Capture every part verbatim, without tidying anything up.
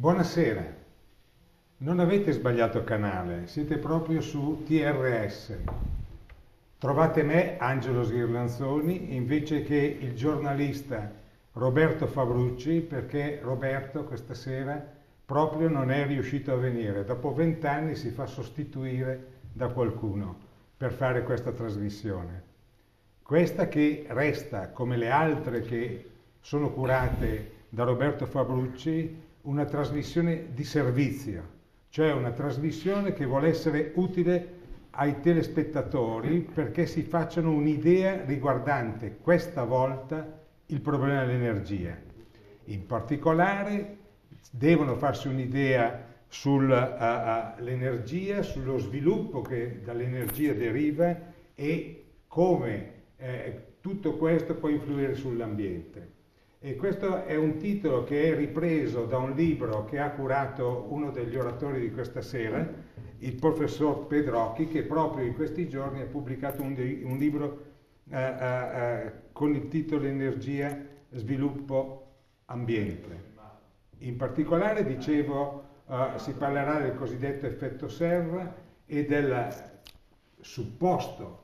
Buonasera, non avete sbagliato canale, siete proprio su T R S. Trovate me, Angelo Sghirlanzoni, invece che il giornalista Roberto Fabrucci, perché Roberto questa sera proprio non è riuscito a venire. Dopo vent'anni si fa sostituire da qualcuno per fare questa trasmissione. Questa che resta, come le altre che sono curate da Roberto Fabrucci, una trasmissione di servizio, cioè una trasmissione che vuole essere utile ai telespettatori perché si facciano un'idea riguardante questa volta il problema dell'energia. In particolare devono farsi un'idea sull'energia, uh, uh, sullo sviluppo che dall'energia deriva e come eh, tutto questo può influire sull'ambiente. E questo è un titolo che è ripreso da un libro che ha curato uno degli oratori di questa sera, il professor Pedrocchi, che proprio in questi giorni ha pubblicato un, un libro eh, eh, con il titolo Energia, Sviluppo, Ambiente. In particolare, dicevo, eh, si parlerà del cosiddetto effetto serra e del supposto,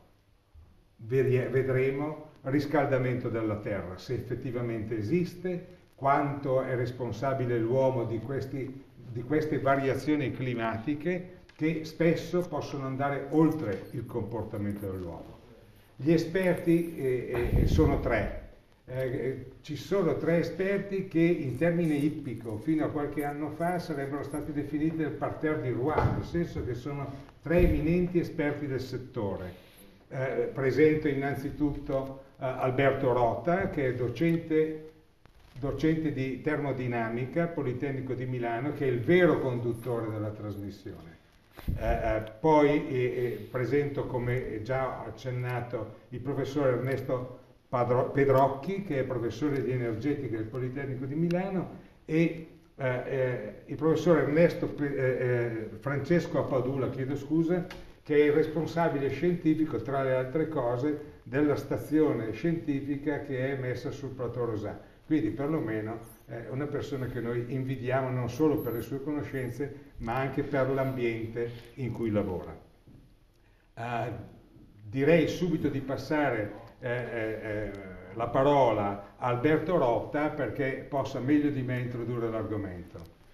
vedremo, riscaldamento della Terra, se effettivamente esiste, quanto è responsabile l'uomo di, questi, di queste variazioni climatiche che spesso possono andare oltre il comportamento dell'uomo. Gli esperti eh, eh, sono tre. Eh, ci sono tre esperti che in termine ippico fino a qualche anno fa sarebbero stati definiti del parterre di Rouen, nel senso che sono tre eminenti esperti del settore. Eh, presento innanzitutto eh, Alberto Rota, che è docente, docente di termodinamica, Politecnico di Milano, che è il vero conduttore della trasmissione. Eh, eh, poi eh, eh, presento, come già accennato, il professor Ernesto Padro Pedrocchi, che è professore di energetica del Politecnico di Milano, e eh, eh, il professor Ernesto eh, eh, Francesco Appadula, chiedo scusa, che è il responsabile scientifico, tra le altre cose, della stazione scientifica che è messa sul Plateau Rosà. Quindi perlomeno è una persona che noi invidiamo non solo per le sue conoscenze, ma anche per l'ambiente in cui lavora. Uh, direi subito di passare eh, eh, la parola a Alberto Rotta perché possa meglio di me introdurre l'argomento.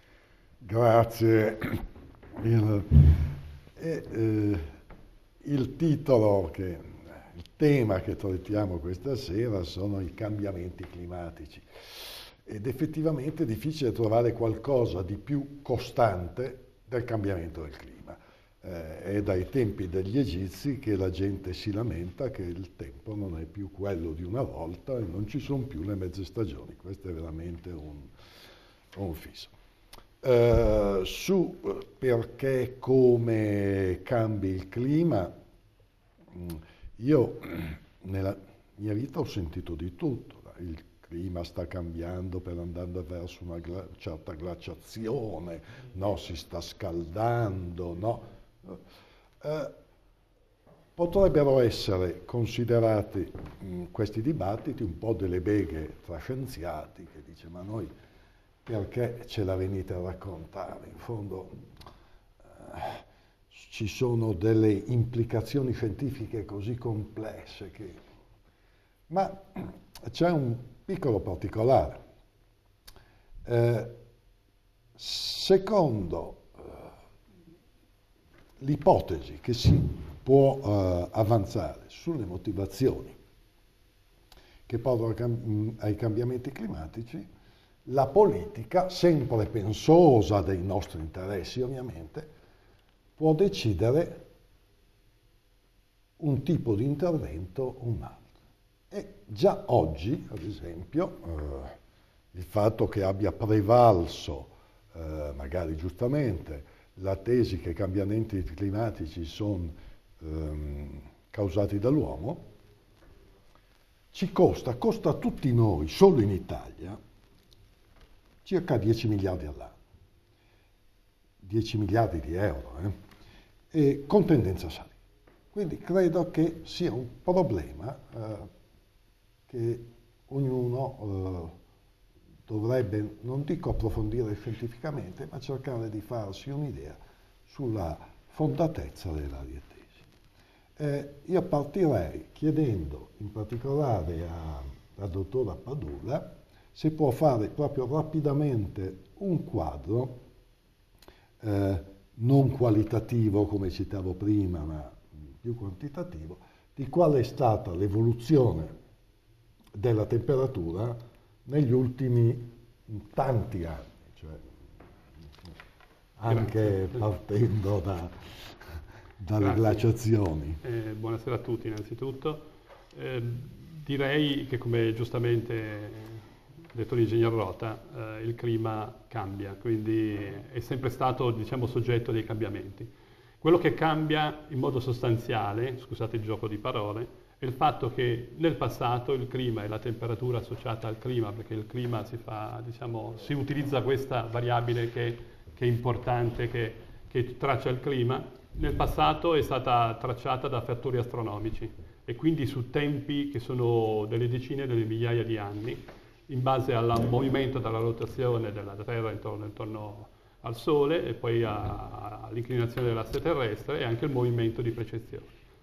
Grazie. Il... E, eh, il titolo, che, il tema che trattiamo questa sera sono i cambiamenti climatici ed effettivamente è difficile trovare qualcosa di più costante del cambiamento del clima. Eh, è dai tempi degli Egizi che la gente si lamenta che il tempo non è più quello di una volta e non ci sono più le mezze stagioni. Questo è veramente un, un fisso. Uh, su uh, perché, come cambi il clima, io nella mia vita ho sentito di tutto. Il clima sta cambiando per andare verso una gla certa glaciazione, no, si sta scaldando, no. Uh, potrebbero essere considerati mh, questi dibattiti un po' delle beghe tra scienziati che dice ma noi perché ce la venite a raccontare? In fondo eh, ci sono delle implicazioni scientifiche così complesse che... Ma c'è un piccolo particolare. Eh, secondo eh, l'ipotesi che si può eh, avanzare sulle motivazioni che portano ai cambiamenti climatici, la politica, sempre pensosa dei nostri interessi ovviamente, può decidere un tipo di intervento o un altro. E già oggi, ad esempio, eh, il fatto che abbia prevalso, eh, magari giustamente, la tesi che i cambiamenti climatici sono ehm, causati dall'uomo, ci costa, costa a tutti noi, solo in Italia, circa dieci miliardi all'anno, dieci miliardi di euro, eh? E con tendenza a salire. Quindi credo che sia un problema eh, che ognuno eh, dovrebbe, non dico approfondire scientificamente, ma cercare di farsi un'idea sulla fondatezza delle varie tesi. Eh, io partirei chiedendo in particolare al dottor Padula se può fare proprio rapidamente un quadro eh, non qualitativo come citavo prima, ma più quantitativo, di qual è stata l'evoluzione della temperatura negli ultimi tanti anni, cioè anche Grazie. partendo da, dalle Grazie. glaciazioni. Eh, buonasera a tutti innanzitutto. Eh, direi che, come giustamente detto l'ingegner Rota, eh, il clima cambia, quindi è sempre stato, diciamo, soggetto dei cambiamenti. Quello che cambia in modo sostanziale, scusate il gioco di parole, è il fatto che nel passato il clima e la temperatura associata al clima, perché il clima si fa, diciamo, si utilizza questa variabile che, che è importante, che, che traccia il clima, nel passato è stata tracciata da fattori astronomici e quindi su tempi che sono delle decine, delle migliaia di anni, in base al movimento della rotazione della Terra intorno, intorno al Sole e poi all'inclinazione dell'asse terrestre e anche il movimento di precessione.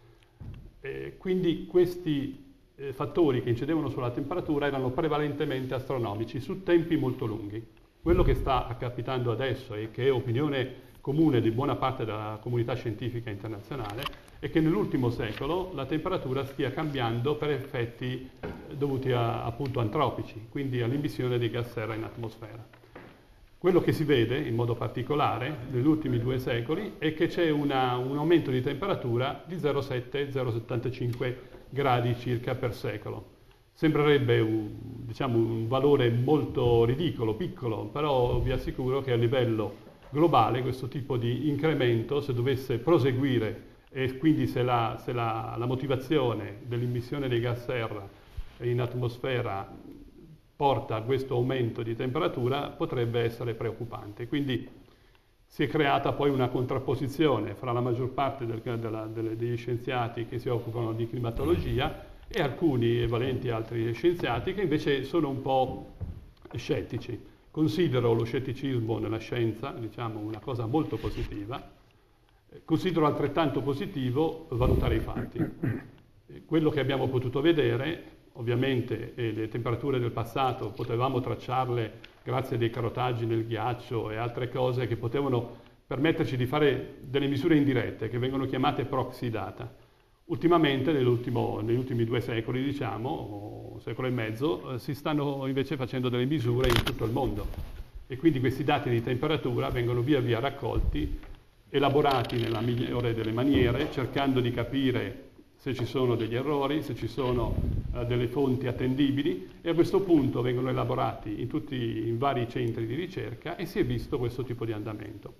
E quindi questi eh, fattori che incidevano sulla temperatura erano prevalentemente astronomici su tempi molto lunghi. Quello che sta capitando adesso e che è opinione comune di buona parte della comunità scientifica internazionale è che nell'ultimo secolo la temperatura stia cambiando per effetti dovuti a, appunto antropici, quindi all'immissione di gas serra in atmosfera. Quello che si vede in modo particolare negli ultimi due secoli è che c'è un aumento di temperatura di zero virgola sette zero virgola settantacinque gradi circa per secolo. Sembrerebbe un, diciamo, un valore molto ridicolo, piccolo, però vi assicuro che a livello globale questo tipo di incremento, se dovesse proseguire e quindi se la, se la, la motivazione dell'immissione dei gas serra in atmosfera porta a questo aumento di temperatura, potrebbe essere preoccupante. Quindi si è creata poi una contrapposizione fra la maggior parte del, della, delle, degli scienziati che si occupano di climatologia e alcuni valenti altri scienziati che invece sono un po' scettici. Considero lo scetticismo nella scienza, diciamo, una cosa molto positiva. Considero altrettanto positivo valutare i fatti. Quello che abbiamo potuto vedere, ovviamente eh, le temperature del passato potevamo tracciarle grazie a dei carotaggi nel ghiaccio e altre cose che potevano permetterci di fare delle misure indirette che vengono chiamate proxy data. Ultimamente, negli ultimi due secoli, diciamo, o secolo e mezzo, eh, si stanno invece facendo delle misure in tutto il mondo e quindi questi dati di temperatura vengono via via raccolti, elaborati nella migliore delle maniere, cercando di capire se ci sono degli errori, se ci sono eh, delle fonti attendibili e a questo punto vengono elaborati in tutti in vari centri di ricerca e si è visto questo tipo di andamento.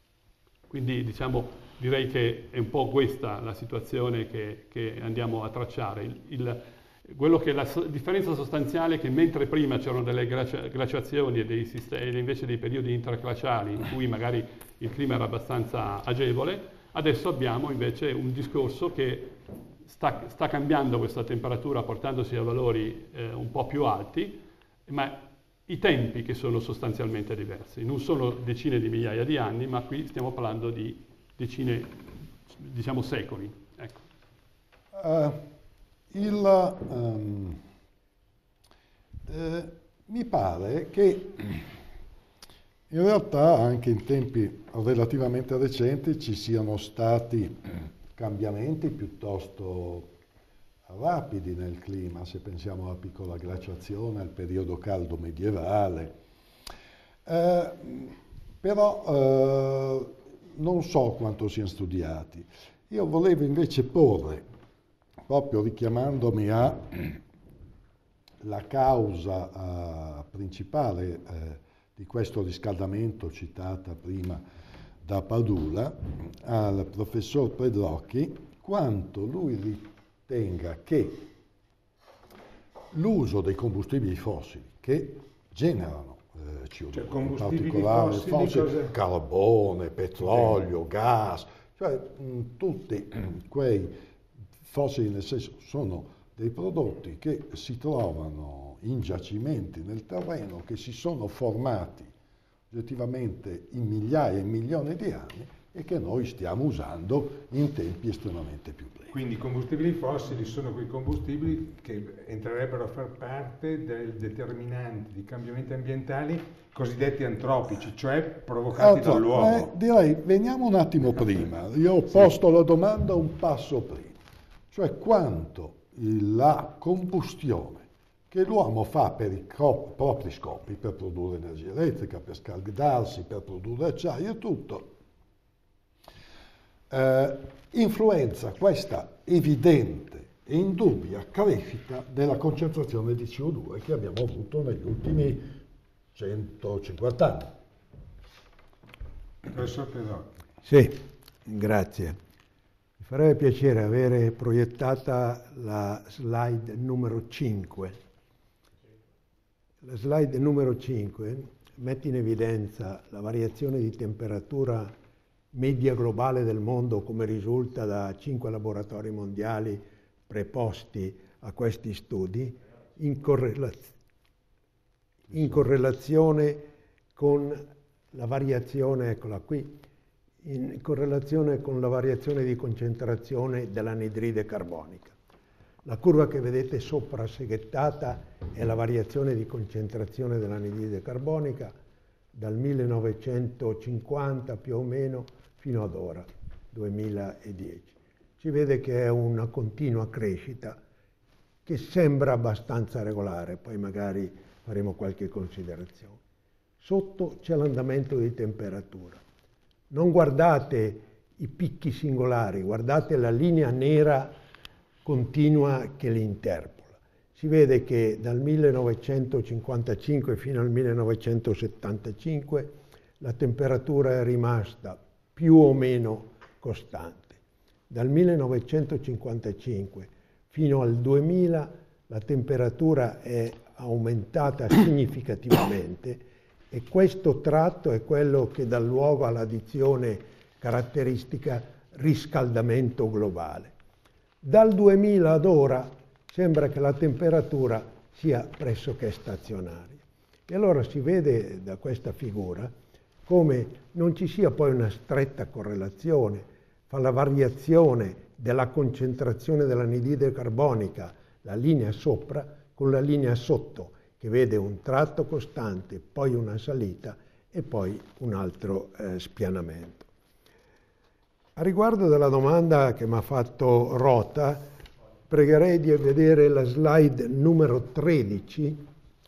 Quindi diciamo, direi che è un po' questa la situazione che, che andiamo a tracciare. Il, il, quello che la differenza sostanziale è che mentre prima c'erano delle glacia, glaciazioni e dei sistemi, invece dei periodi interglaciali in cui magari il clima era abbastanza agevole, adesso abbiamo invece un discorso che sta, sta cambiando questa temperatura portandosi a valori eh, un po' più alti, ma i tempi che sono sostanzialmente diversi. Non sono decine di migliaia di anni, ma qui stiamo parlando di decine, diciamo secoli. Ecco. Uh, il, um, eh, mi pare che in realtà anche in tempi relativamente recenti ci siano stati cambiamenti piuttosto rapidi nel clima, se pensiamo alla piccola glaciazione, al periodo caldo medievale. Eh, però eh, non so quanto siano studiati. Io volevo invece porre, proprio richiamandomi alla causa eh, principale eh, di questo riscaldamento citata prima da Padula, al professor Pedrocchi, quanto lui ritenga che l'uso dei combustibili fossili che generano eh, C O due, cioè, in particolare fossili, fossili, cose... carbone, petrolio, gas, cioè mh, tutti quei fossili, nel senso, sono dei prodotti che si trovano in giacimenti nel terreno che si sono formati oggettivamente in migliaia e milioni di anni e che noi stiamo usando in tempi estremamente più brevi. Quindi i combustibili fossili sono quei combustibili che entrerebbero a far parte dei determinanti di cambiamenti ambientali cosiddetti antropici, cioè provocati Altro, dall'uomo. eh, direi, veniamo un attimo prima. Io ho posto la domanda un passo prima, cioè quanto la combustione che l'uomo fa per i propri scopi, per produrre energia elettrica, per scaldarsi, per produrre acciaio e tutto, eh, influenza questa evidente e indubbia crescita della concentrazione di C O due che abbiamo avuto negli ultimi centocinquanta anni. Professor Pesotti. Sì, grazie. Mi farebbe piacere avere proiettata la slide numero cinque. La slide numero cinque mette in evidenza la variazione di temperatura media globale del mondo come risulta da cinque laboratori mondiali preposti a questi studi in, correlaz- in correlazione con la variazione, eccola qui, in correlazione con la variazione di concentrazione dell'anidride carbonica. La curva che vedete sopra seghettata è la variazione di concentrazione dell'anidride carbonica dal millenovecentocinquanta più o meno fino ad ora, duemiladieci. Si vede che è una continua crescita che sembra abbastanza regolare, poi magari faremo qualche considerazione. Sotto c'è l'andamento di temperatura. Non guardate i picchi singolari, guardate la linea nera continua che li interpola. Si vede che dal millenovecentocinquantacinque fino al millenovecentosettantacinque la temperatura è rimasta più o meno costante. Dal millenovecentocinquantacinque fino al duemila la temperatura è aumentata significativamente e questo tratto è quello che dà luogo alla dizione caratteristica riscaldamento globale. Dal duemila ad ora sembra che la temperatura sia pressoché stazionaria. E allora si vede da questa figura come non ci sia poi una stretta correlazione fra la variazione della concentrazione dell'anidride carbonica, la linea sopra, con la linea sotto, che vede un tratto costante, poi una salita e poi un altro eh, spianamento. A riguardo della domanda che mi ha fatto Rota, pregherei di vedere la slide numero tredici,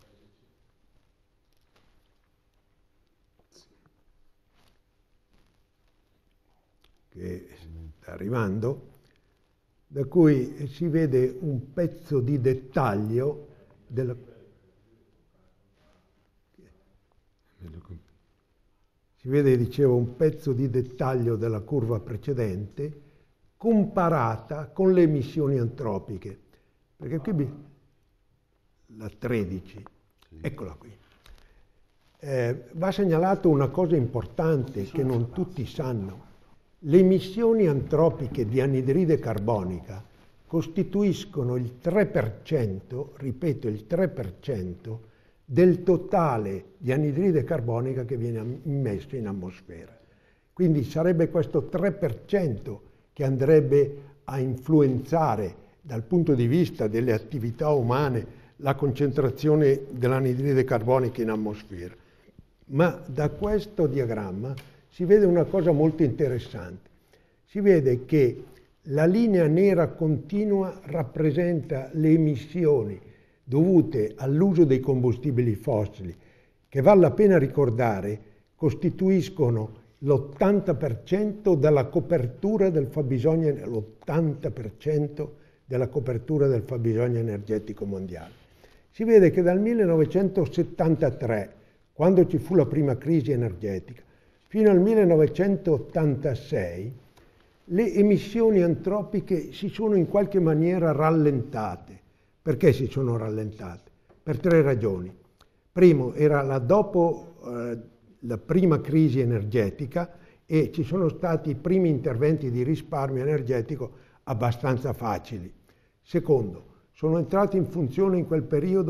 che sta arrivando, da cui si vede un pezzo di dettaglio della... Si vede, dicevo, un pezzo di dettaglio della curva precedente comparata con le emissioni antropiche. Perché qui la tredici, eccola qui. Eh, va segnalato una cosa importante che non tutti sanno. Le emissioni antropiche di anidride carbonica costituiscono il tre per cento, ripeto il tre per cento, del totale di anidride carbonica che viene immesso in atmosfera. Quindi sarebbe questo tre per cento che andrebbe a influenzare dal punto di vista delle attività umane la concentrazione dell'anidride carbonica in atmosfera. Ma da questo diagramma si vede una cosa molto interessante. Si vede che la linea nera continua rappresenta le emissioni dovute all'uso dei combustibili fossili, che vale la pena ricordare costituiscono l'ottanta per cento della copertura del fabbisogno, l'ottanta per cento della copertura del fabbisogno energetico mondiale. Si vede che dal millenovecentosettantatré, quando ci fu la prima crisi energetica, fino al millenovecentottantasei, le emissioni antropiche si sono in qualche maniera rallentate. Perché si sono rallentate? Per tre ragioni. Primo, era la dopo eh, la prima crisi energetica e ci sono stati i primi interventi di risparmio energetico abbastanza facili. Secondo, sono entrati in funzione in quel periodo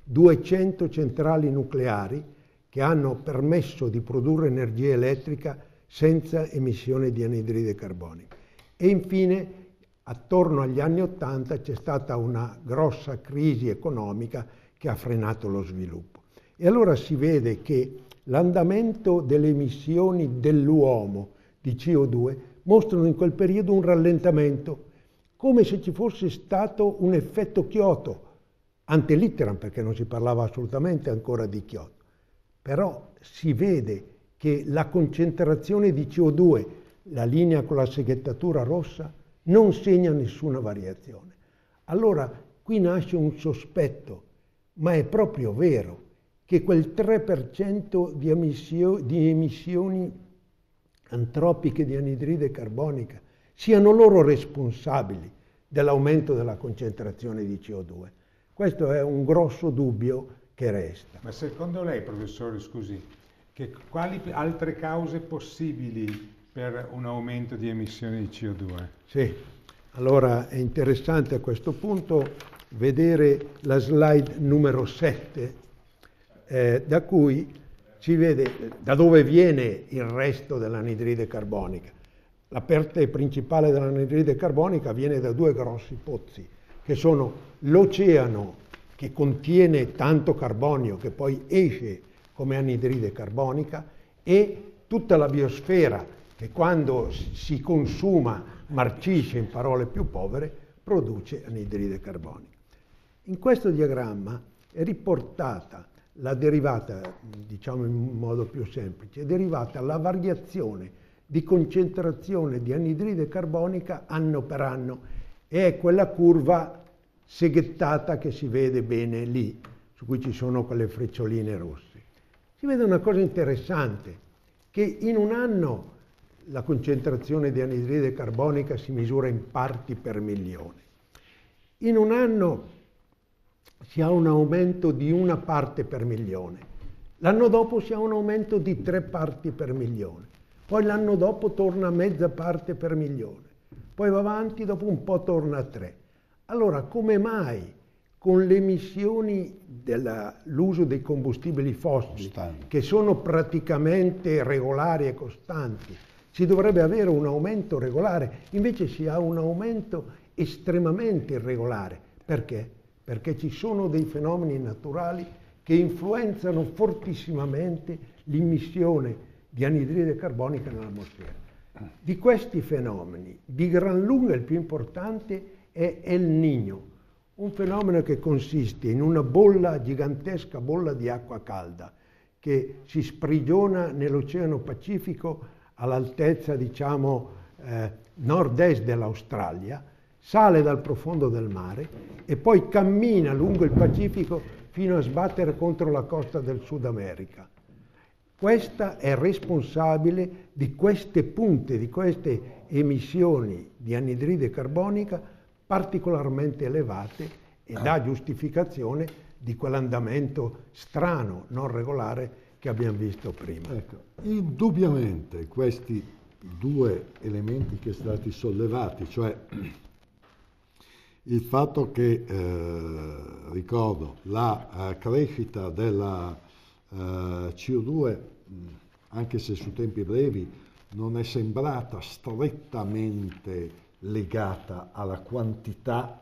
duecento centrali nucleari che hanno permesso di produrre energia elettrica senza emissione di anidride carbonica. E infine, attorno agli anni Ottanta c'è stata una grossa crisi economica che ha frenato lo sviluppo. E allora si vede che l'andamento delle emissioni dell'uomo di C O due mostrano in quel periodo un rallentamento, come se ci fosse stato un effetto Kyoto, ante litteram, perché non si parlava assolutamente ancora di Kyoto. Però si vede che la concentrazione di C O due, la linea con la seghettatura rossa, non segna nessuna variazione. Allora qui nasce un sospetto, ma è proprio vero, che quel tre per cento di, emissio, di emissioni antropiche di anidride carbonica siano loro responsabili dell'aumento della concentrazione di C O due. Questo è un grosso dubbio che resta. Ma secondo lei, professore, scusi, che quali altre cause possibili per un aumento di emissioni di C O due? Sì, allora è interessante a questo punto vedere la slide numero sette, eh, da cui si vede da dove viene il resto dell'anidride carbonica. La parte principale dell'anidride carbonica viene da due grossi pozzi, che sono l'oceano, che contiene tanto carbonio che poi esce come anidride carbonica, e tutta la biosfera, che quando si consuma, marcisce, in parole più povere, produce anidride carbonica. In questo diagramma è riportata la derivata, diciamo in modo più semplice, è derivata la variazione di concentrazione di anidride carbonica anno per anno, e è quella curva seghettata che si vede bene lì, su cui ci sono quelle freccioline rosse. Si vede una cosa interessante, che in un anno la concentrazione di anidride carbonica si misura in parti per milione. In un anno si ha un aumento di una parte per milione. L'anno dopo si ha un aumento di tre parti per milione. Poi l'anno dopo torna a mezza parte per milione. Poi va avanti, dopo un po' torna a tre. Allora, come mai con le emissioni dell'uso dei combustibili fossili, Costanti. che sono praticamente regolari e costanti, si dovrebbe avere un aumento regolare, invece si ha un aumento estremamente irregolare? Perché? Perché ci sono dei fenomeni naturali che influenzano fortissimamente l'emissione di anidride carbonica nell'atmosfera. Di questi fenomeni, di gran lunga il più importante è El Niño, un fenomeno che consiste in una bolla, gigantesca bolla di acqua calda, che si sprigiona nell'Oceano Pacifico all'altezza, diciamo, eh, nord-est dell'Australia, sale dal profondo del mare e poi cammina lungo il Pacifico fino a sbattere contro la costa del Sud America. Questa è responsabile di queste punte, di queste emissioni di anidride carbonica particolarmente elevate, e dà giustificazione di quell'andamento strano, non regolare che abbiamo visto prima. Ecco, indubbiamente questi due elementi che sono stati sollevati, cioè il fatto che, eh, ricordo, la eh, crescita della eh, C O due, anche se su tempi brevi, non è sembrata strettamente legata alla quantità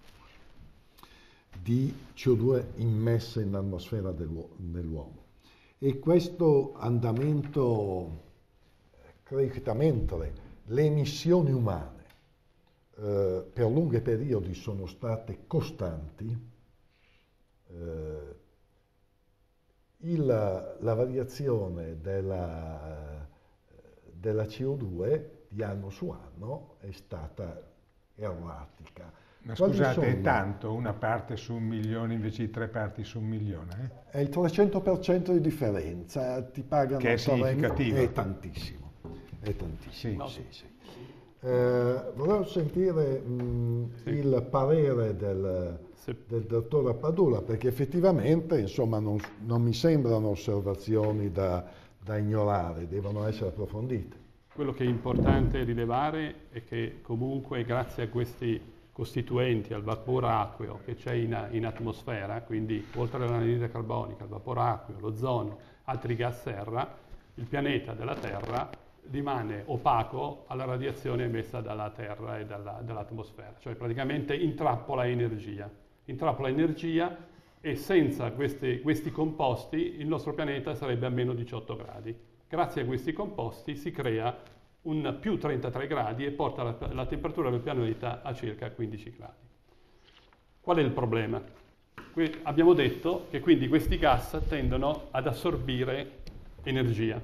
di C O due immessa in atmosfera dell'uomo. E questo andamento, crescita, mentre le emissioni umane eh, per lunghi periodi sono state costanti, eh, il, la variazione della, della C O due di anno su anno è stata erratica. Ma Quali scusate, sono? è tanto, una parte su un milione invece di tre parti su un milione? Eh? È il trecento per cento di differenza, ti pagano Che è significativo. È tantissimo, è tantissimo. Sì. Sì, sì. Eh, volevo sentire mh, Sì. il parere del, Sì. del dottor Appadula, perché effettivamente, insomma, non, non mi sembrano osservazioni da, da ignorare, devono essere approfondite. Quello che è importante rilevare è che comunque grazie a questi costituenti al vapore acqueo che c'è in, in atmosfera, quindi oltre all'anidride carbonica, il vapore acqueo, l'ozono, altri gas serra, il pianeta della Terra rimane opaco alla radiazione emessa dalla Terra e dalla, dall'atmosfera, cioè praticamente intrappola energia. Intrappola energia e senza questi, questi composti il nostro pianeta sarebbe a meno diciotto gradi. Grazie a questi composti si crea un più trentatré gradi e porta la, la temperatura del pianeta a circa quindici gradi. Qual è il problema? Qui abbiamo detto che quindi questi gas tendono ad assorbire energia.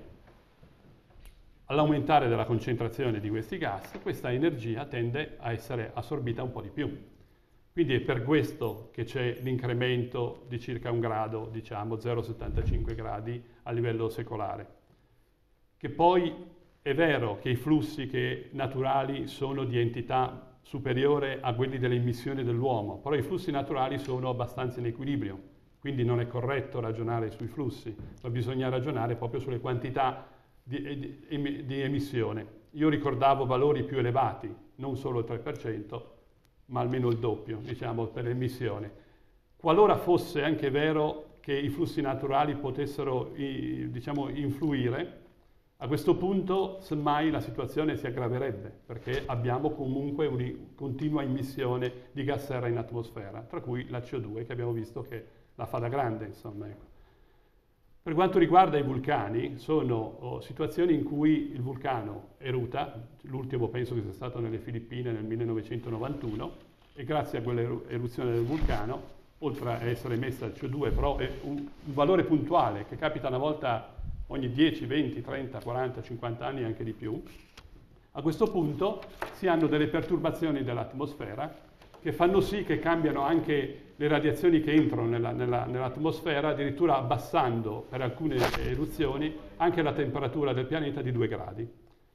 All'aumentare della concentrazione di questi gas, questa energia tende a essere assorbita un po' di più. Quindi è per questo che c'è l'incremento di circa un grado, diciamo zero virgola settantacinque gradi a livello secolare. Che poi è vero che i flussi che naturali sono di entità superiore a quelli delle emissioni dell'uomo, però i flussi naturali sono abbastanza in equilibrio, quindi non è corretto ragionare sui flussi, ma bisogna ragionare proprio sulle quantità di, di, di emissione. Io ricordavo valori più elevati, non solo il tre per cento, ma almeno il doppio, diciamo, per l'emissione. Qualora fosse anche vero che i flussi naturali potessero, diciamo, influire, a questo punto, semmai, la situazione si aggraverebbe, perché abbiamo comunque una continua emissione di gas serra in atmosfera, tra cui la C O due, che abbiamo visto che la fa da grande, insomma. Ecco. Per quanto riguarda i vulcani, sono oh, situazioni in cui il vulcano eruta, l'ultimo penso che sia stato nelle Filippine nel millenovecentonovantuno, e grazie a quell'eruzione del vulcano, oltre a essere emessa C O due, però è un, un valore puntuale che capita una volta ogni dieci, venti, trenta, quaranta, cinquanta anni e anche di più, a questo punto si hanno delle perturbazioni dell'atmosfera che fanno sì che cambiano anche le radiazioni che entrano nella, nella, nell'atmosfera, addirittura abbassando per alcune eruzioni anche la temperatura del pianeta di due gradi.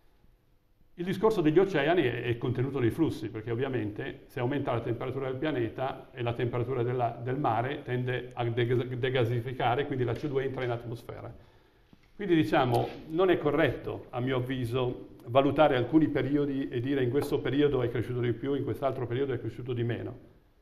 Il discorso degli oceani è, è contenuto nei flussi, perché ovviamente se aumenta la temperatura del pianeta e la temperatura della, del mare tende a degasificare, quindi la C O due entra in atmosfera. Quindi diciamo, non è corretto, a mio avviso, valutare alcuni periodi e dire in questo periodo è cresciuto di più, in quest'altro periodo è cresciuto di meno,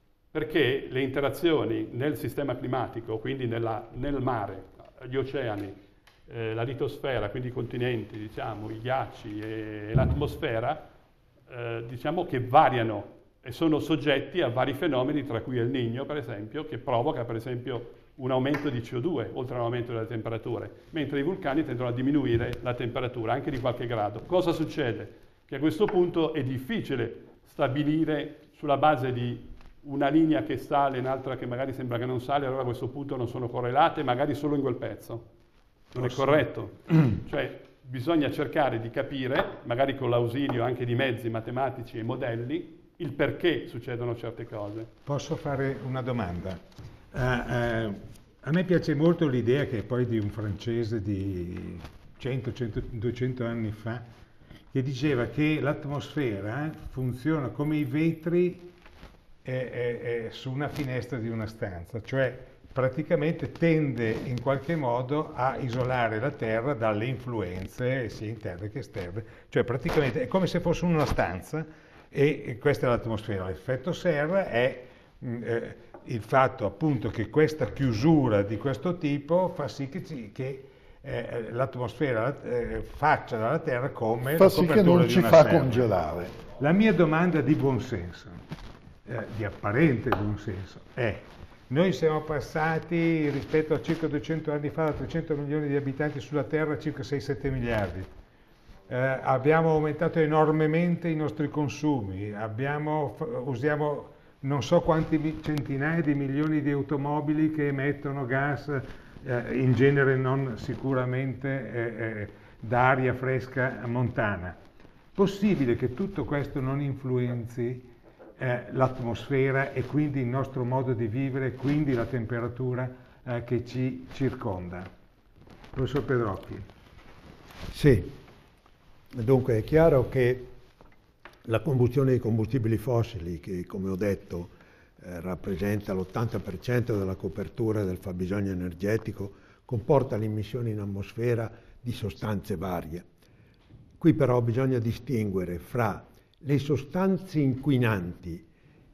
perché le interazioni nel sistema climatico, quindi nella, nel mare, gli oceani, eh, la litosfera, quindi i continenti, diciamo, i ghiacci e, e l'atmosfera, eh, diciamo che variano e sono soggetti a vari fenomeni, tra cui il Niño, per esempio, che provoca, per esempio, un aumento di C O due, oltre all'aumento delle temperature, mentre i vulcani tendono a diminuire la temperatura, anche di qualche grado. Cosa succede? Che a questo punto è difficile stabilire sulla base di una linea che sale e un'altra che magari sembra che non sale, allora a questo punto non sono correlate, magari solo in quel pezzo. Non è corretto. Cioè, bisogna cercare di capire, magari con l'ausilio anche di mezzi matematici e modelli, il perché succedono certe cose. Posso fare una domanda? Uh, uh, a me piace molto l'idea che poi di un francese di cento, cento, duecento anni fa, che diceva che l'atmosfera funziona come i vetri eh, eh, su una finestra di una stanza, cioè praticamente tende in qualche modo a isolare la Terra dalle influenze sia interne che esterne, cioè praticamente è come se fosse una stanza e, e questa è l'atmosfera. L'effetto serra è eh, il fatto appunto che questa chiusura di questo tipo fa sì che, ci, che eh, l'atmosfera eh, faccia dalla Terra come fa la sì copertura che non di ci una fa serra. congelare. La mia domanda di buonsenso, eh, di apparente buonsenso, è: noi siamo passati rispetto a circa duecento anni fa da trecento milioni di abitanti sulla Terra a circa sei sette miliardi. Eh, abbiamo aumentato enormemente i nostri consumi, abbiamo, usiamo non so quanti centinaia di milioni di automobili che emettono gas, eh, in genere non sicuramente eh, eh, da aria fresca montana. Possibile che tutto questo non influenzi eh, l'atmosfera e quindi il nostro modo di vivere, quindi la temperatura eh, che ci circonda? Professor Pedrocchi. Sì, dunque è chiaro che la combustione dei combustibili fossili, che come ho detto eh, rappresenta l'ottanta per cento della copertura del fabbisogno energetico, comporta l'immissione in atmosfera di sostanze varie. Qui però bisogna distinguere fra le sostanze inquinanti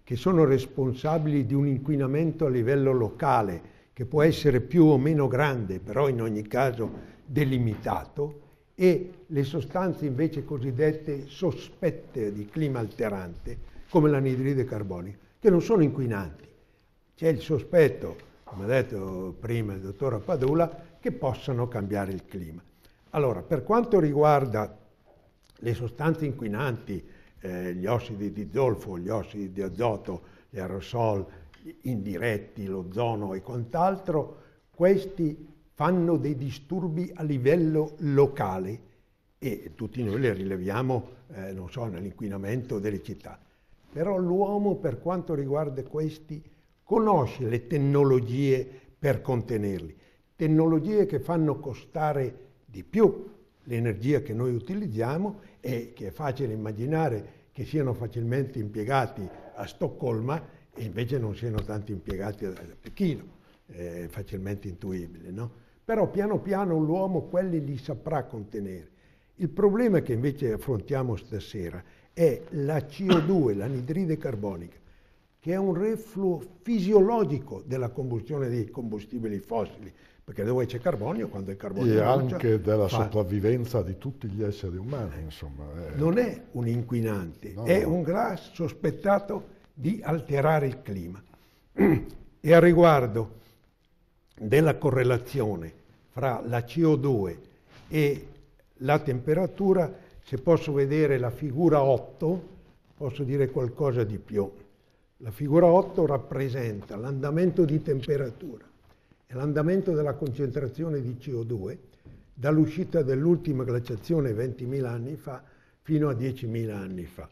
che sono responsabili di un inquinamento a livello locale, che può essere più o meno grande, però in ogni caso delimitato, e le sostanze invece cosiddette sospette di clima alterante, come l'anidride carbonica, che non sono inquinanti. C'è il sospetto, come ha detto prima il dottor Appadula, che possano cambiare il clima. Allora, per quanto riguarda le sostanze inquinanti, eh, gli ossidi di zolfo, gli ossidi di azoto, gli aerosol indiretti, l'ozono e quant'altro, questi fanno dei disturbi a livello locale e tutti noi li rileviamo, eh, non so, nell'inquinamento delle città. Però l'uomo, per quanto riguarda questi, conosce le tecnologie per contenerli, tecnologie che fanno costare di più l'energia che noi utilizziamo e che è facile immaginare che siano facilmente impiegati a Stoccolma e invece non siano tanto impiegati a Pechino, è facilmente intuibile, no? Però piano piano l'uomo quelli li saprà contenere. Il problema che invece affrontiamo stasera è la C O due, l'anidride carbonica, che è un refluo fisiologico della combustione dei combustibili fossili, perché dove c'è carbonio, quando il carbonio e brucia, anche della fa... sopravvivenza di tutti gli esseri umani, insomma. È... Non è un inquinante, no, è no. un gas sospettato di alterare il clima. E a riguardo della correlazione fra la C O due e la temperatura, se posso vedere la figura otto, posso dire qualcosa di più. La figura otto rappresenta l'andamento di temperatura e l'andamento della concentrazione di C O due dall'uscita dell'ultima glaciazione ventimila anni fa fino a diecimila anni fa.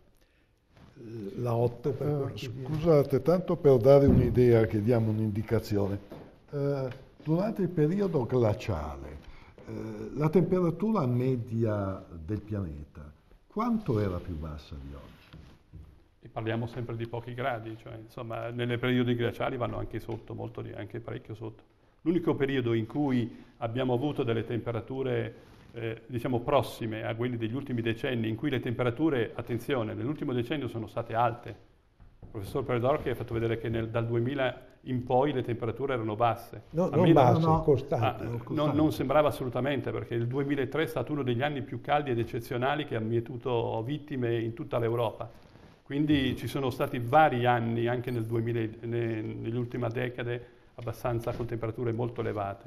La otto per eh, Scusate, tanto per dare un'idea, che diamo un'indicazione. Eh, durante il periodo glaciale, eh, la temperatura media del pianeta, quanto era più bassa di oggi? E parliamo sempre di pochi gradi, cioè insomma nelle periodi glaciali vanno anche sotto, molto di, anche parecchio sotto. L'unico periodo in cui abbiamo avuto delle temperature eh, diciamo prossime a quelli degli ultimi decenni, in cui le temperature, attenzione, nell'ultimo decennio sono state alte. Il professor Predorchi ha fatto vedere che nel, dal duemila in poi le temperature erano basse. No, non basse, no, no. costanti. Ah, costanti. non, non sembrava assolutamente, perché il duemilatré è stato uno degli anni più caldi ed eccezionali che ha mietuto vittime in tutta l'Europa. Quindi ci sono stati vari anni, anche nel duemila, ne, nell'ultima decade, abbastanza con temperature molto elevate.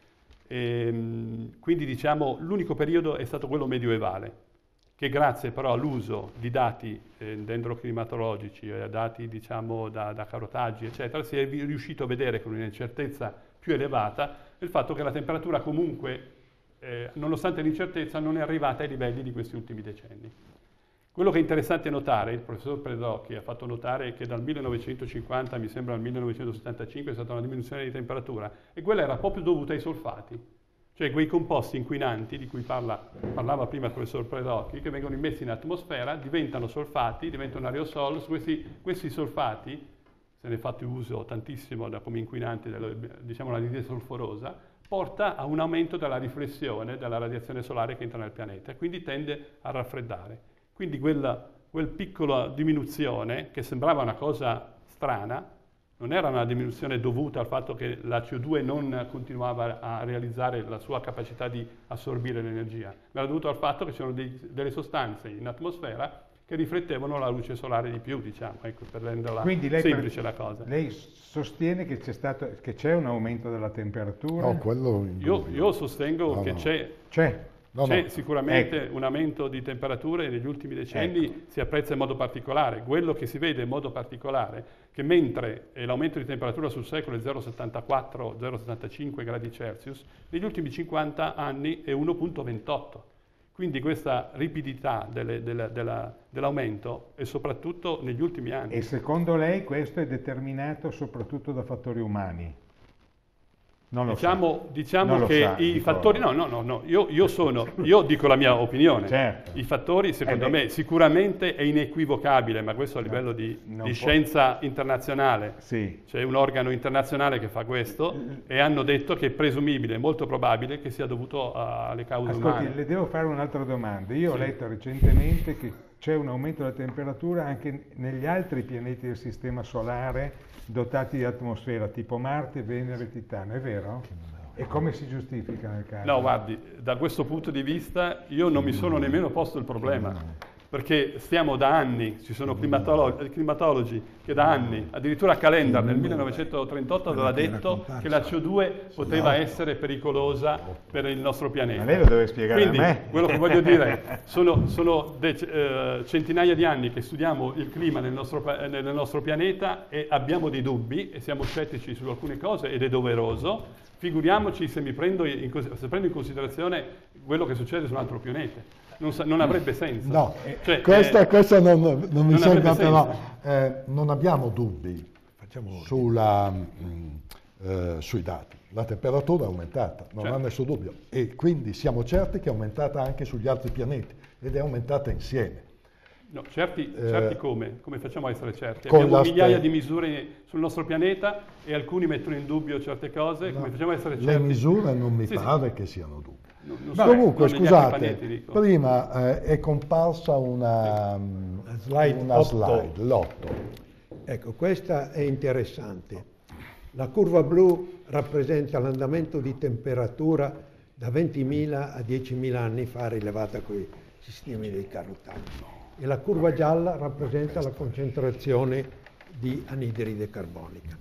E, quindi diciamo l'unico periodo è stato quello medioevale, che grazie però all'uso di dati eh, dendroclimatologici, eh, dati diciamo da, da carotaggi eccetera, si è riuscito a vedere con un'incertezza più elevata il fatto che la temperatura comunque, eh, nonostante l'incertezza, non è arrivata ai livelli di questi ultimi decenni. Quello che è interessante notare, il professor Predocchi ha fatto notare che dal millenovecentocinquanta, mi sembra al millenovecentosettantacinque, è stata una diminuzione di temperatura, e quella era proprio dovuta ai solfati, cioè quei composti inquinanti di cui parla, parlava prima il professor Predocchi, che vengono immessi in atmosfera, diventano solfati, diventano aerosol. Questi, questi solfati, se ne è fatto uso tantissimo da, come inquinanti, dello, diciamo l'anidride solforosa, porta a un aumento della riflessione della radiazione solare che entra nel pianeta e quindi tende a raffreddare. Quindi quella, quel piccola diminuzione, che sembrava una cosa strana, non era una diminuzione dovuta al fatto che la C O due non continuava a realizzare la sua capacità di assorbire l'energia, ma era dovuto al fatto che c'erano dei, delle sostanze in atmosfera che riflettevano la luce solare di più, diciamo, ecco, per renderla Quindi lei semplice per, la cosa. Lei sostiene che c'è stato, che c'è un aumento della temperatura? No, quello in Io, dubbio. io sostengo No, che no. c'è... C'è. No, C'è no. sicuramente Ecco. un aumento di temperature negli ultimi decenni, Ecco. si apprezza in modo particolare. Quello che si vede in modo particolare che mentre eh, l'aumento di temperatura sul secolo è zero virgola settantaquattro zero virgola settantacinque gradi Celsius, negli ultimi cinquanta anni è uno virgola ventotto. Quindi questa ripidità delle, della, della, dell'aumento è soprattutto negli ultimi anni. E secondo lei questo è determinato soprattutto da fattori umani? Non lo Diciamo, sa. diciamo Non lo che sa, i dico- fattori, no, no, no, no, io, io sono, io dico la mia opinione. Certo. I fattori, secondo Eh beh. me, sicuramente è inequivocabile, ma questo a livello di, non di può- scienza internazionale. Sì. C'è un organo internazionale che fa questo e hanno detto che è presumibile, molto probabile, che sia dovuto alle cause Ascolti, umane. le devo fare un'altra domanda. Io ho Sì. letto recentemente che c'è un aumento della temperatura anche negli altri pianeti del Sistema Solare dotati di atmosfera, tipo Marte, Venere, Titano, è vero? E come si giustifica nel caso? No, guardi, da questo punto di vista io non mi sono nemmeno posto il problema. Perché stiamo da anni, ci sono climatolo- climatologi che da anni, addirittura Calendar nel millenovecentotrentotto aveva detto che la C O due poteva essere pericolosa per il nostro pianeta. Ma lei lo deve spiegare Quindi, a me. quello che voglio dire, sono, sono de- eh, centinaia di anni che studiamo il clima nel nostro, pa- nel nostro pianeta e abbiamo dei dubbi e siamo scettici su alcune cose ed è doveroso. Figuriamoci se mi prendo in, se prendo in considerazione quello che succede su un altro pianeta. Non, sa, non avrebbe senso. No, cioè, questa, eh, questa non, non mi non sembra, avrebbe però senso. eh, non abbiamo dubbi Facciamo sulla, mh, eh, sui dati. La temperatura è aumentata, non Certo. ha nessun dubbio, e quindi siamo certi che è aumentata anche sugli altri pianeti ed è aumentata insieme. No, certi, Eh, certi come? Come facciamo a essere certi? con Abbiamo la migliaia ste- di misure sul nostro pianeta e alcuni mettono in dubbio certe cose, come facciamo a essere Le certi? misure non mi Sì, sì. pare che siano dubbi. Non- non Vabbè, so, Comunque, non negli altri scusate, pianeti, dico. prima eh, è comparsa una, La slide una otto. slide, l'otto. Ecco, questa è interessante. La curva blu rappresenta l'andamento di temperatura da ventimila a diecimila anni fa rilevata con i sistemi dei carotaggi. E la curva gialla rappresenta la concentrazione di anidride carbonica.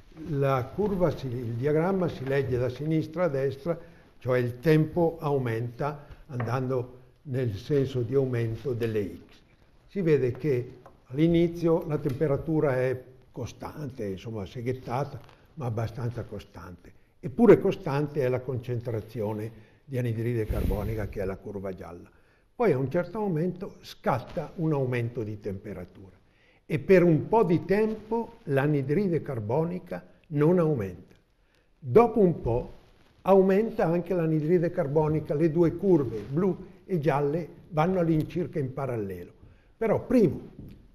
La curva, si- il diagramma si legge da sinistra a destra, cioè il tempo aumenta andando nel senso di aumento delle X. Si vede che all'inizio la temperatura è costante, insomma seghettata, ma abbastanza costante. Eppure costante è la concentrazione di anidride carbonica, che è la curva gialla. Poi a un certo momento scatta un aumento di temperatura e per un po' di tempo l'anidride carbonica non aumenta. Dopo un po' aumenta anche l'anidride carbonica, le due curve blu e gialle vanno all'incirca in parallelo. Però primo,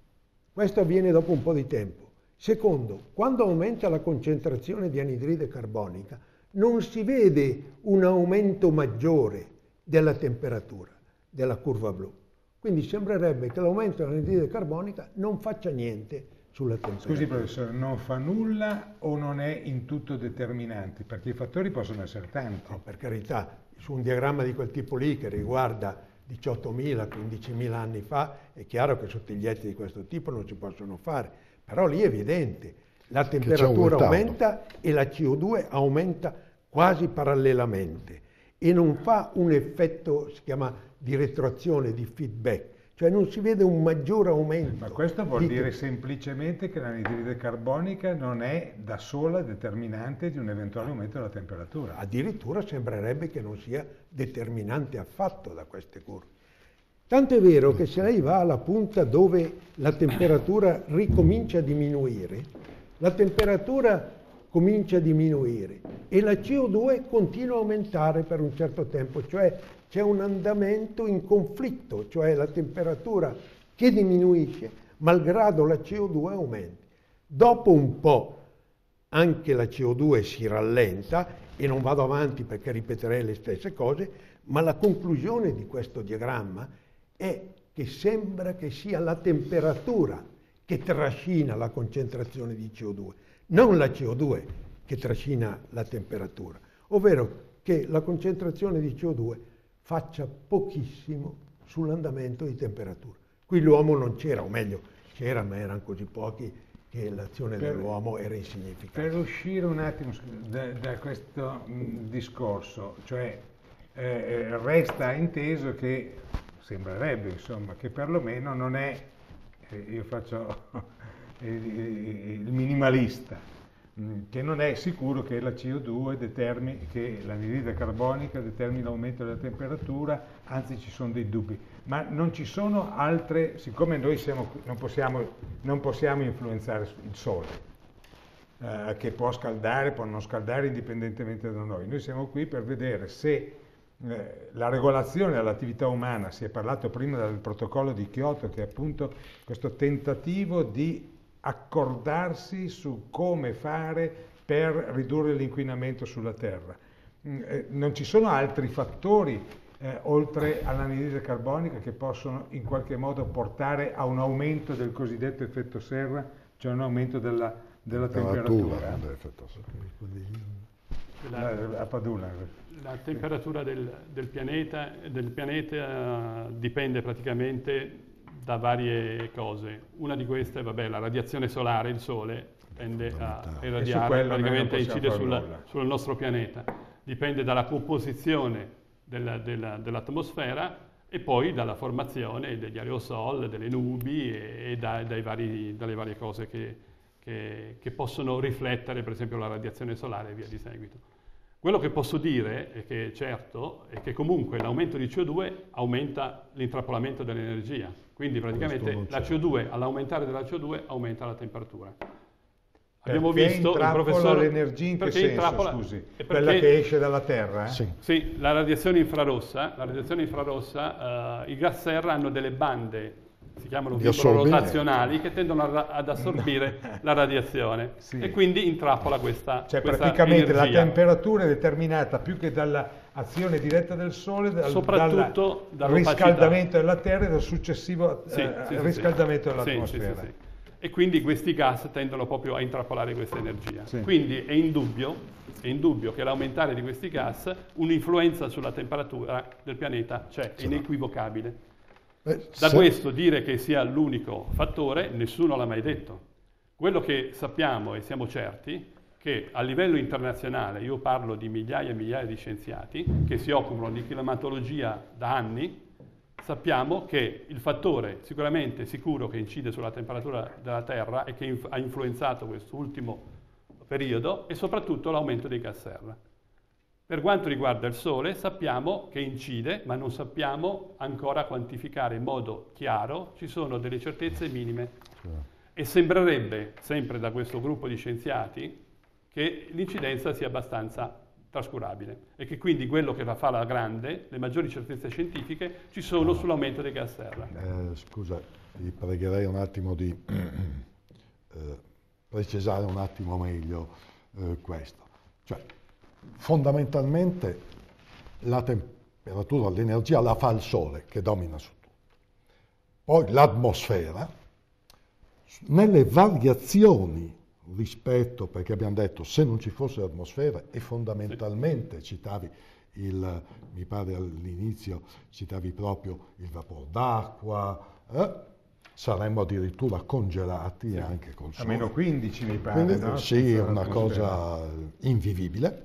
questo avviene dopo un po' di tempo. Secondo, quando aumenta la concentrazione di anidride carbonica non si vede un aumento maggiore della temperatura della curva blu. Quindi sembrerebbe che l'aumento dell'anidride carbonica non faccia niente sulla temperatura. Scusi professore, non fa nulla o non è in tutto determinante? Perché i fattori possono essere tanti. No, per carità, su un diagramma di quel tipo lì che riguarda diciottomila, quindicimila anni fa, è chiaro che sottigliezze di questo tipo non si possono fare, però lì è evidente, la temperatura aumenta e la C O due aumenta quasi parallelamente e non fa un effetto, si chiama di retroazione, di feedback, cioè non si vede un maggiore aumento. Ma questo vuol di dire semplicemente che l'anidride carbonica non è da sola determinante di un eventuale aumento della temperatura. Addirittura sembrerebbe che non sia determinante affatto da queste curve. Tanto è vero che se lei va alla punta dove la temperatura ricomincia a diminuire, la temperatura comincia a diminuire e la C O due continua a aumentare per un certo tempo, cioè c'è un andamento in conflitto, cioè la temperatura che diminuisce malgrado la C O due aumenti. Dopo un po' anche la C O due si rallenta e non vado avanti perché ripeterei le stesse cose, ma la conclusione di questo diagramma è che sembra che sia la temperatura che trascina la concentrazione di C O due, non la C O due che trascina la temperatura, ovvero che la concentrazione di C O due faccia pochissimo sull'andamento di temperatura. Qui l'uomo non c'era, o meglio, c'era, ma erano così pochi che l'azione Per- dell'uomo era insignificante. Per uscire un attimo scu- da, da questo mh, discorso, cioè eh, resta inteso che, sembrerebbe insomma, che perlomeno non è, eh, io faccio il, il minimalista, mh, che non è sicuro che la C O due determini, che l'anidride carbonica determini l'aumento della temperatura, anzi ci sono dei dubbi. Ma non ci sono altre, siccome noi siamo, qui- non, possiamo, non possiamo influenzare il Sole, eh, che può scaldare, può non scaldare indipendentemente da noi. Noi siamo qui per vedere se eh, la regolazione dell'attività umana, si è parlato prima del protocollo di Kyoto, che è appunto questo tentativo di accordarsi su come fare per ridurre l'inquinamento sulla Terra. Mm, eh, non ci sono altri fattori eh, oltre all'anidride carbonica, che possono in qualche modo portare a un aumento del cosiddetto effetto serra, cioè un aumento della, della temperatura. Dell'effetto serra. La, La, a Padula. la temperatura del, del pianeta, del pianeta dipende praticamente da varie cose. Una di queste, vabbè, la radiazione solare, il Sole tende a irradiare, praticamente incide sul, sul nostro pianeta. Dipende dalla composizione della, della, dell'atmosfera e poi dalla formazione degli aerosol, delle nubi e, e da, dai vari, dalle varie cose che, che, che possono riflettere, per esempio, la radiazione solare e via di seguito. Quello che posso dire, è che certo, è che comunque l'aumento di C O due aumenta l'intrappolamento dell'energia. Quindi praticamente la C O due, all'aumentare della C O due, aumenta la temperatura. Abbiamo perché visto il professore... l'energia in che senso, intrappola, scusi? perché, Quella che esce dalla Terra? Eh? Sì. Sì, la radiazione infrarossa, la radiazione infrarossa, uh, i gas serra hanno delle bande, si chiamano vibrorotazionali, che tendono a, ad assorbire no. la radiazione sì. e quindi intrappola questa Cioè questa praticamente energia. La temperatura è determinata più che dall'azione diretta del Sole, dal, soprattutto dal riscaldamento della Terra e dal successivo sì, eh, sì, riscaldamento sì, dell'atmosfera. Sì, sì, sì. E quindi questi gas tendono proprio a intrappolare questa energia. Sì. Quindi è indubbio, è indubbio che l'aumentare di questi gas un'influenza sulla temperatura del pianeta c'è, è inequivocabile. Eh, Da se... questo dire che sia l'unico fattore, nessuno l'ha mai detto. Quello che sappiamo e siamo certi che a livello internazionale, io parlo di migliaia e migliaia di scienziati che si occupano di climatologia da anni, sappiamo che il fattore sicuramente sicuro che incide sulla temperatura della Terra e che inf- ha influenzato quest'ultimo periodo è soprattutto l'aumento dei gas serra. Per quanto riguarda il Sole sappiamo che incide, ma non sappiamo ancora quantificare in modo chiaro, ci sono delle certezze minime. Sì. E sembrerebbe, sempre da questo gruppo di scienziati, che l'incidenza sia abbastanza trascurabile e che quindi quello che la fa la grande, le maggiori certezze scientifiche, ci sono no. sull'aumento dei gas serra. Eh, scusa, vi pregherei un attimo di eh, precisare un attimo meglio eh, questo. Cioè, fondamentalmente la temperatura, l'energia la fa il Sole, che domina su tutto. Poi l'atmosfera, nelle variazioni rispetto, perché abbiamo detto se non ci fosse l'atmosfera e fondamentalmente citavi il, mi pare all'inizio citavi proprio il vapore d'acqua, eh? saremmo addirittura congelati sì. anche col Sole. A meno quindici mi pare, quindi, no? Sì, è una cosa invivibile.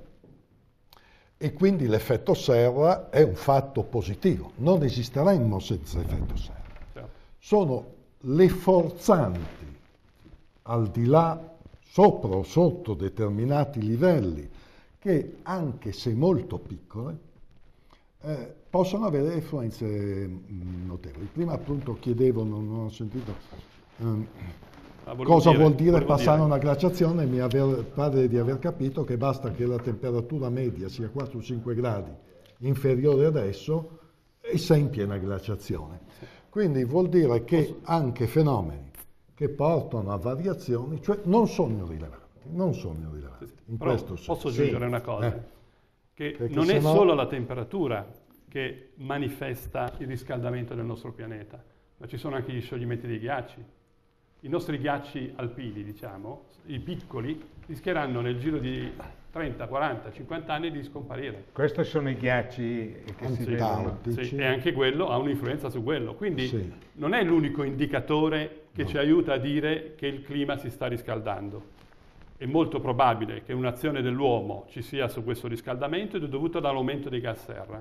E quindi l'effetto serra è un fatto positivo. Non esisteremmo senza effetto serra. Sono le forzanti al di là, sopra o sotto determinati livelli, che anche se molto piccole, eh, possono avere influenze mh, notevoli. Prima appunto chiedevo, non, non ho sentito, um, ah, cosa dire, vuol dire passare dire. una glaciazione, mi aver, pare di aver capito che basta che la temperatura media sia quattro o cinque gradi inferiore adesso e sei in piena glaciazione. Quindi vuol dire che anche fenomeni che portano a variazioni, cioè non sono irrilevanti, non sono irrilevanti. In Però questo senso. Posso aggiungere sì. una cosa, eh. che Perché non è no... solo la temperatura che manifesta il riscaldamento del nostro pianeta, ma ci sono anche gli scioglimenti dei ghiacci. I nostri ghiacci alpini, diciamo, i piccoli, rischieranno nel giro di trenta, quaranta, cinquanta anni di scomparire. Questi sono i ghiacci che si vedono. Sì, e anche quello ha un'influenza su quello. Quindi sì. non è l'unico indicatore che no. ci aiuta a dire che il clima si sta riscaldando. È molto probabile che un'azione dell'uomo ci sia su questo riscaldamento ed è dovuta dall'aumento dei gas serra.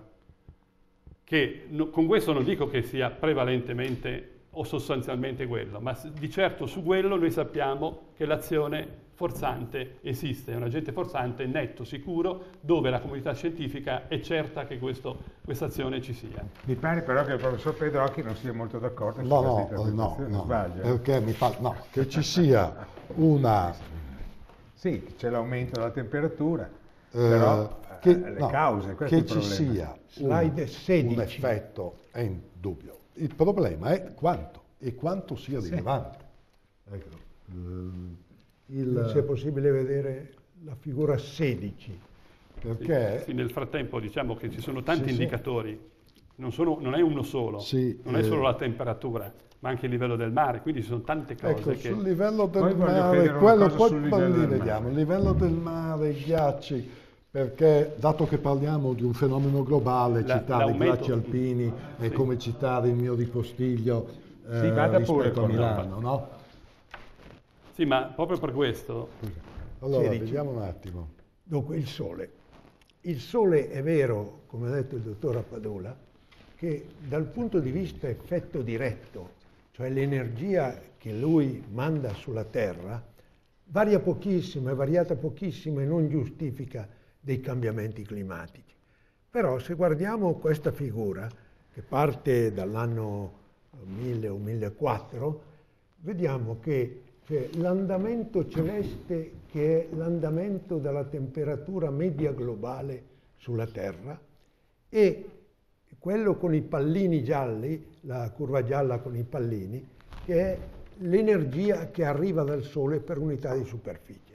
Che no, con questo non dico che sia prevalentemente o sostanzialmente quello, ma di certo su quello noi sappiamo che l'azione forzante esiste, è un agente forzante netto, sicuro, dove la comunità scientifica è certa che questa azione ci sia. Mi pare però che il professor Pedrocchi non sia molto d'accordo no, su no, questa interpretazione, no, no, sbaglio? Perché mi pare no, che ci sia una... Sì, c'è l'aumento della temperatura, eh, però che, eh, le no, cause, questo che è il ci problema. sia un, un effetto è indubbio. Il problema è quanto e quanto sia sì. rilevante. Ecco. Il... Non sia possibile vedere la figura sedici. Perché? Sì, sì, nel frattempo diciamo che ci sono tanti sì, indicatori sì. non, sono, non è uno solo, sì, non eh, è solo la temperatura, ma anche il livello del mare, quindi ci sono tante cose ecco, che... sul livello del Poi voglio mare, chiedere una quello cosa poi, sul poi livello li del vediamo, mare. il livello del mare, i ghiacci, perché dato che parliamo di un fenomeno globale, La- citare i l'aumento- ghiacci alpini è Sì. come citare il mio ripostiglio eh, Sì, vada pure rispetto a con- Milano, no? Sì, ma proprio per questo, Allora, Sì, dici- vediamo un attimo. Dunque, il Sole. Il Sole è vero, come ha detto il dottor Appadola, che dal punto di vista effetto diretto, cioè l'energia che lui manda sulla Terra, varia pochissimo, è variata pochissimo e non giustifica dei cambiamenti climatici. Però se guardiamo questa figura, che parte dall'anno mille o millequattrocento, vediamo che c'è l'andamento celeste che è l'andamento della temperatura media globale sulla Terra e quello con i pallini gialli, la curva gialla con i pallini, che è l'energia che arriva dal Sole per unità di superficie.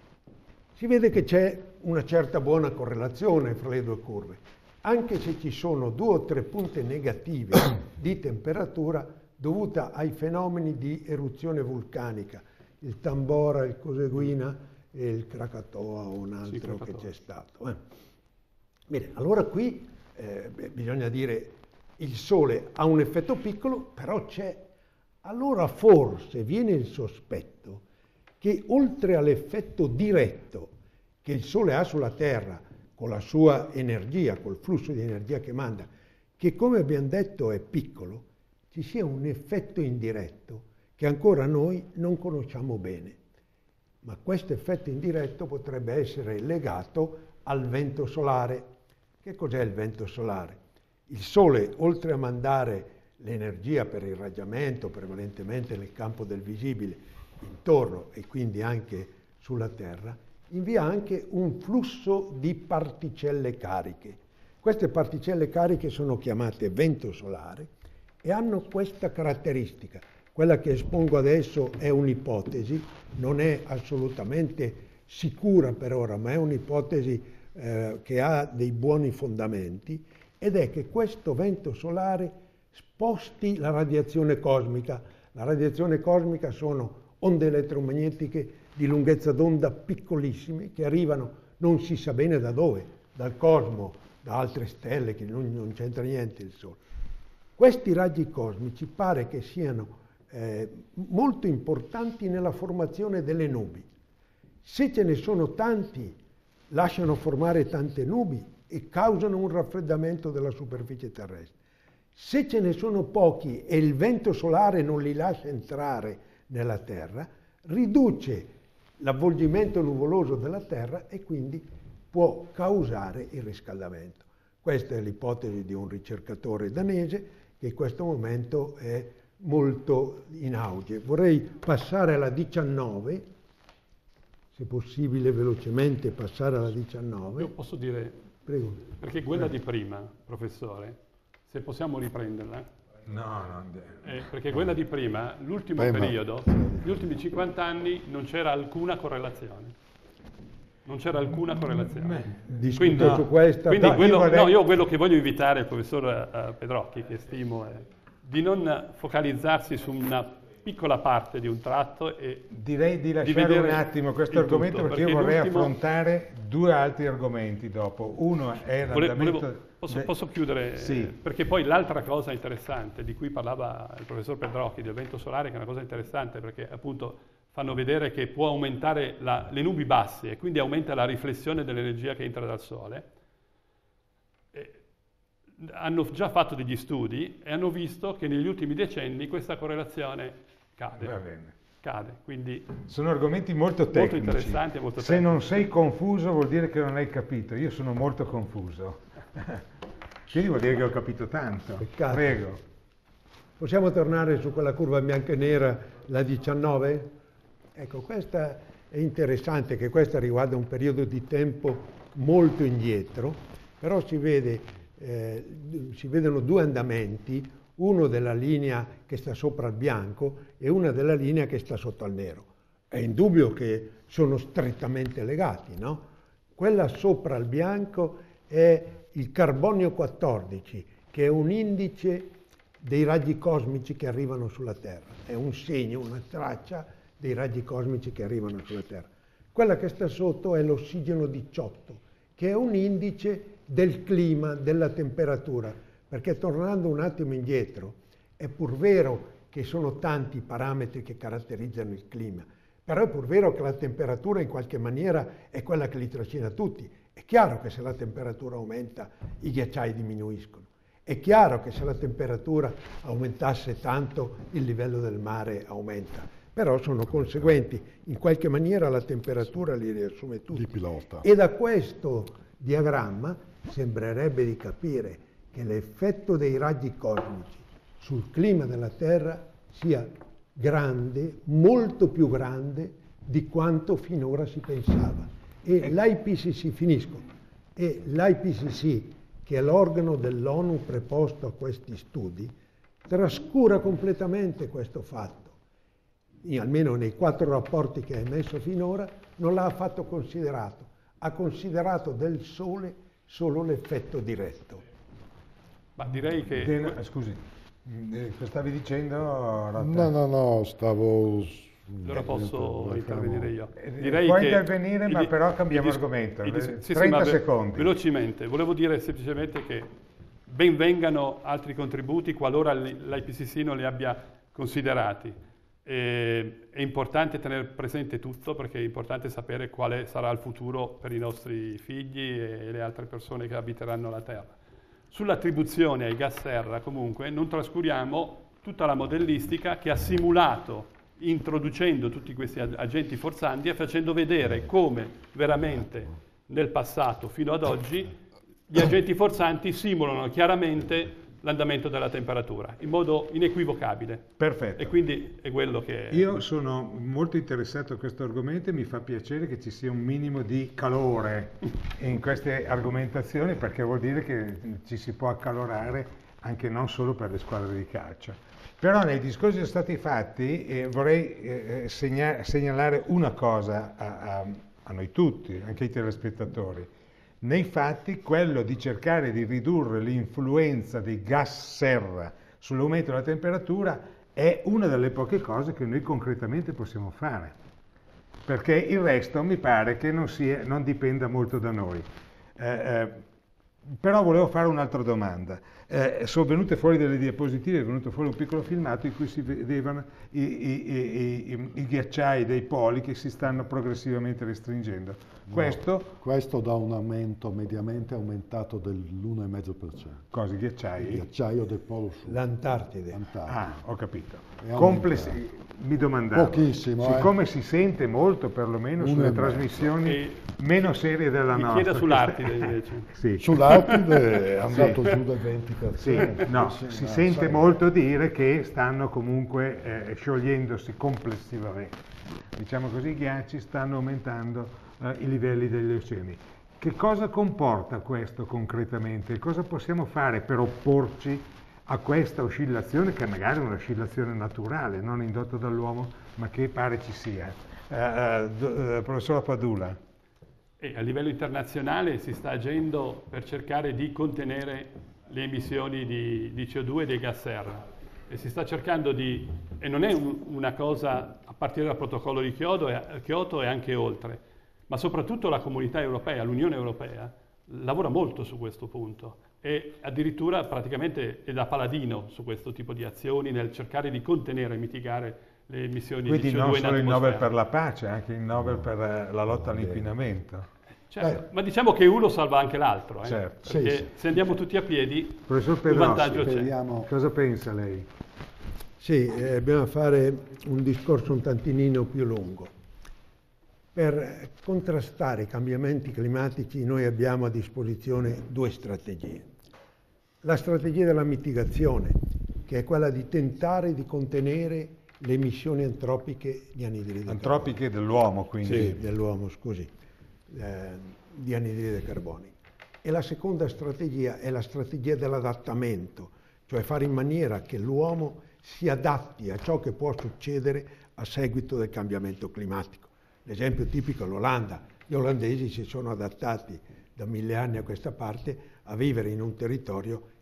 Si vede che c'è una certa buona correlazione fra le due curve, anche se ci sono due o tre punte negative di temperatura dovuta ai fenomeni di eruzione vulcanica, il Tambora, il Coseguina e il Krakatoa o un altro Sì, che Krakatoa. c'è stato. Eh. Bene, allora qui eh, beh, bisogna dire il Sole ha un effetto piccolo, però c'è. Allora forse viene il sospetto che oltre all'effetto diretto che il Sole ha sulla Terra con la sua energia, col flusso di energia che manda, che come abbiamo detto è piccolo, ci sia un effetto indiretto che ancora noi non conosciamo bene. Ma questo effetto indiretto potrebbe essere legato al vento solare. Che cos'è il vento solare? Il Sole, oltre a mandare l'energia per irraggiamento, prevalentemente nel campo del visibile, intorno e quindi anche sulla Terra, invia anche un flusso di particelle cariche. Queste particelle cariche sono chiamate vento solare e hanno questa caratteristica. Quella che espongo adesso è un'ipotesi, non è assolutamente sicura per ora, ma è un'ipotesi eh, che ha dei buoni fondamenti, ed è che questo vento solare sposti la radiazione cosmica. La radiazione cosmica sono onde elettromagnetiche di lunghezza d'onda piccolissime che arrivano non si sa bene da dove, dal cosmo, da altre stelle che non, non c'entra niente il Sole. Questi raggi cosmici pare che siano eh, molto importanti nella formazione delle nubi. Se ce ne sono tanti, lasciano formare tante nubi e causano un raffreddamento della superficie terrestre. Se ce ne sono pochi e il vento solare non li lascia entrare nella Terra, riduce l'avvolgimento nuvoloso della Terra e quindi può causare il riscaldamento. Questa è l'ipotesi di un ricercatore danese che in questo momento è molto in auge. Vorrei passare alla diciannove, se possibile velocemente passare alla diciannove. io posso dire, Prego. perché quella di prima, professore, se possiamo riprenderla, No, no. eh, perché quella di prima, l'ultimo Prima. periodo, gli ultimi cinquanta anni non c'era alcuna correlazione. Non c'era alcuna correlazione. Discuto Quindi, su questa. quindi Dai, quello, io vorrei- no, io quello che voglio invitare il professor eh, Pedrocchi, che stimo, è di non focalizzarsi su una piccola parte di un tratto e Direi di lasciare vedere un attimo questo il argomento tutto, perché io vorrei l'ultimo- affrontare due altri argomenti dopo. Uno è Vole- l'andamento... volevo- posso, de- posso chiudere? Sì. Eh, Perché poi l'altra cosa interessante di cui parlava il professor Pedrocchi del vento solare, che è una cosa interessante perché appunto fanno vedere che può aumentare la- le nubi basse e quindi aumenta la riflessione dell'energia che entra dal Sole. E hanno già fatto degli studi e hanno visto che negli ultimi decenni questa correlazione cade. Va bene. Cade, quindi Sono argomenti molto tecnici. interessanti e molto Se tecnici. non sei confuso vuol dire che non hai capito. Io sono molto confuso. Quindi vuol dire che ho capito tanto. Peccato. Prego. Possiamo tornare su quella curva bianca e nera, la diciannove? Ecco, questa è interessante, che questa riguarda un periodo di tempo molto indietro, però si vede, eh, si vedono due andamenti, uno della linea che sta sopra il bianco e una della linea che sta sotto al nero. È indubbio che sono strettamente legati, no? Quella sopra il bianco è il carbonio quattordici, che che è un indice dei raggi cosmici che arrivano sulla Terra, è un segno, una traccia dei raggi cosmici che arrivano sulla Terra. Quella che sta sotto è l'ossigeno diciotto, che è un indice del clima, della temperatura, perché tornando un attimo indietro, è pur vero che sono tanti i parametri che caratterizzano il clima, però è pur vero che la temperatura in qualche maniera è quella che li trascina tutti. È chiaro che se la temperatura aumenta i ghiacciai diminuiscono, è chiaro che se la temperatura aumentasse tanto il livello del mare aumenta, però sono conseguenti, in qualche maniera la temperatura li riassume tutti. Di pilota. E da questo diagramma sembrerebbe di capire che l'effetto dei raggi cosmici sul clima della Terra sia grande, molto più grande di quanto finora si pensava. E l'I P C C, finisco, e l'I P C C, che è l'organo dell'ONU preposto a questi studi, trascura completamente questo fatto. In, almeno nei quattro rapporti che ha emesso finora, non l'ha affatto considerato. Ha considerato del Sole solo l'effetto diretto. Ma direi che... Dena, scusi, eh, cosa stavi dicendo? Rota? No, no, no, stavo... Allora posso intervenire io. Eh, Direi Puoi che intervenire, il ma di- però cambiamo il dis- argomento. il dis- Eh, sì, sì, trenta ma ve- secondi. Velocemente, volevo dire semplicemente che ben vengano altri contributi qualora l'I P C C non li abbia considerati. E, è importante tenere presente tutto, perché è importante sapere quale sarà il futuro per i nostri figli e le altre persone che abiteranno la Terra. Sull'attribuzione ai gas serra, comunque, non trascuriamo tutta la modellistica che ha simulato, introducendo tutti questi agenti forzanti e facendo vedere come veramente nel passato fino ad oggi gli agenti forzanti simulano chiaramente l'andamento della temperatura in modo inequivocabile. Perfetto. E quindi è quello che... Io sono molto interessato a questo argomento e mi fa piacere che ci sia un minimo di calore in queste argomentazioni, perché vuol dire che ci si può accalorare anche non solo per le squadre di calcio. Però nei discorsi che sono stati fatti eh, vorrei eh, segna- segnalare una cosa a, a, a noi tutti, anche ai telespettatori. Nei fatti, quello di cercare di ridurre l'influenza dei gas serra sull'aumento della temperatura è una delle poche cose che noi concretamente possiamo fare, perché il resto mi pare che non, sia, non dipenda molto da noi. Eh, eh, però volevo fare un'altra domanda. Eh, sono venute fuori delle diapositive, è venuto fuori un piccolo filmato in cui si vedevano i, i, i, i, i ghiacciai dei poli che si stanno progressivamente restringendo. No, questo, questo dà un aumento mediamente aumentato dell'uno virgola cinque per cento. cosa, i ghiacciai? Il ghiacciaio del Polo Sud. L'Antartide. Antartide. Ah, ho capito. È Complessi- aumentato. mi domandavo, Pochissimo, siccome eh. si sente molto perlomeno Uno sulle e mezzo. trasmissioni E meno serie della mi nostra. chieda sull'Artide invece. Sì. Sull'Artide è Sì. andato giù del venti per Sì, cento. no, Sì, si no, sente sai. molto dire che stanno comunque eh, sciogliendosi complessivamente. Diciamo così, i ghiacci stanno aumentando eh, i livelli degli oceani. Che cosa comporta questo concretamente? Cosa possiamo fare per opporci a questa oscillazione, che magari è un'oscillazione naturale, non indotta dall'uomo, ma che pare ci sia? Eh, eh, do- eh, professor Padula. E a livello internazionale si sta agendo per cercare di contenere le emissioni di, di C O due e dei gas serra. E si sta cercando di, e non è un, una cosa a partire dal protocollo di Kyoto e, Kyoto e anche oltre, ma soprattutto la comunità europea, l'Unione Europea, lavora molto su questo punto e addirittura praticamente è da paladino su questo tipo di azioni nel cercare di contenere e mitigare le emissioni Quindi di C O non due in solo il atmosfera. Nobel per la pace, anche il Nobel per eh, la lotta all'inquinamento. Certo, Eh. ma diciamo che uno salva anche l'altro, eh? Certo. Perché Sì, sì. se andiamo tutti a piedi, Professor un Pedrossi, vantaggio c'è. Speriamo. cosa pensa lei? Sì, eh, dobbiamo fare un discorso un tantinino più lungo. Per contrastare i cambiamenti climatici noi abbiamo a disposizione due strategie. La strategia della mitigazione, che è quella di tentare di contenere le emissioni antropiche di anidride carbonica. Antropiche dell'uomo, quindi. Sì, dell'uomo, scusi, eh, di anidride carbonica. E la seconda strategia è la strategia dell'adattamento, cioè fare in maniera che l'uomo si adatti a ciò che può succedere a seguito del cambiamento climatico. L'esempio tipico è l'Olanda. Gli olandesi si sono adattati da mille anni a questa parte a vivere in un territorio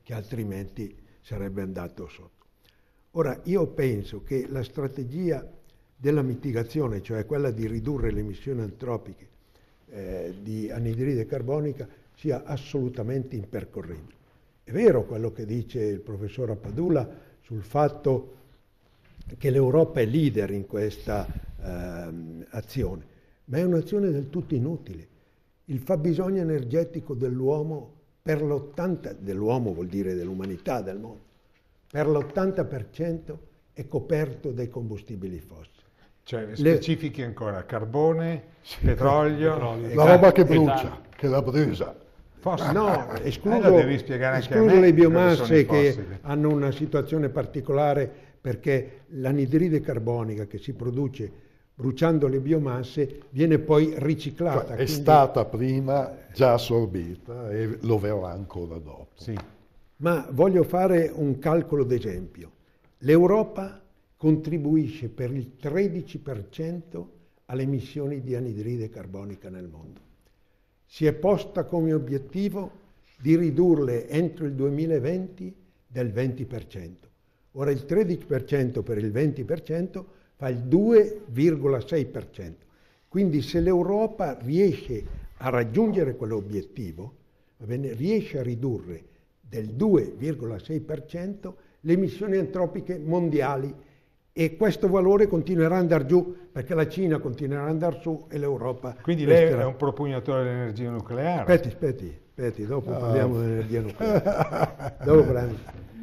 che altrimenti sarebbe andato sotto. Ora, io penso che la strategia della mitigazione, cioè quella di ridurre le emissioni antropiche eh, di anidride carbonica, sia assolutamente impercorribile. È vero quello che dice il professor Appadula sul fatto che l'Europa è leader in questa ehm, azione, ma è un'azione del tutto inutile. Il fabbisogno energetico dell'uomo per l'ottanta dell'uomo vuol dire dell'umanità, del mondo, per l'ottanta per cento è coperto dai combustibili fossili. Cioè, specifichi Le... ancora, carbone, petrolio... petrolio. La roba che brucia, che la brucia. Fossili. No, escluso, eh, devi spiegare anche escluso a me le biomasse che fossili. Hanno una situazione particolare, perché l'anidride carbonica che si produce bruciando le biomasse viene poi riciclata. Cioè, è quindi... stata prima già assorbita e lo verrà ancora dopo. Sì. Ma voglio fare un calcolo d'esempio. L'Europa contribuisce per il tredici per cento alle emissioni di anidride carbonica nel mondo. Si è posta come obiettivo di ridurle entro il duemilaventi del venti per cento. Ora il tredici per cento per il venti per cento fa il due virgola sei per cento. Quindi se l'Europa riesce a raggiungere quell'obiettivo, va bene, riesce a ridurre del due virgola sei per cento le emissioni antropiche mondiali, e questo valore continuerà ad andare giù perché la Cina continuerà ad andare su e l'Europa... Quindi lei resterà. È un propugnatore dell'energia nucleare? Aspetti, aspetti, aspetti, dopo oh. parliamo dell'energia nucleare. Dopo parliamo.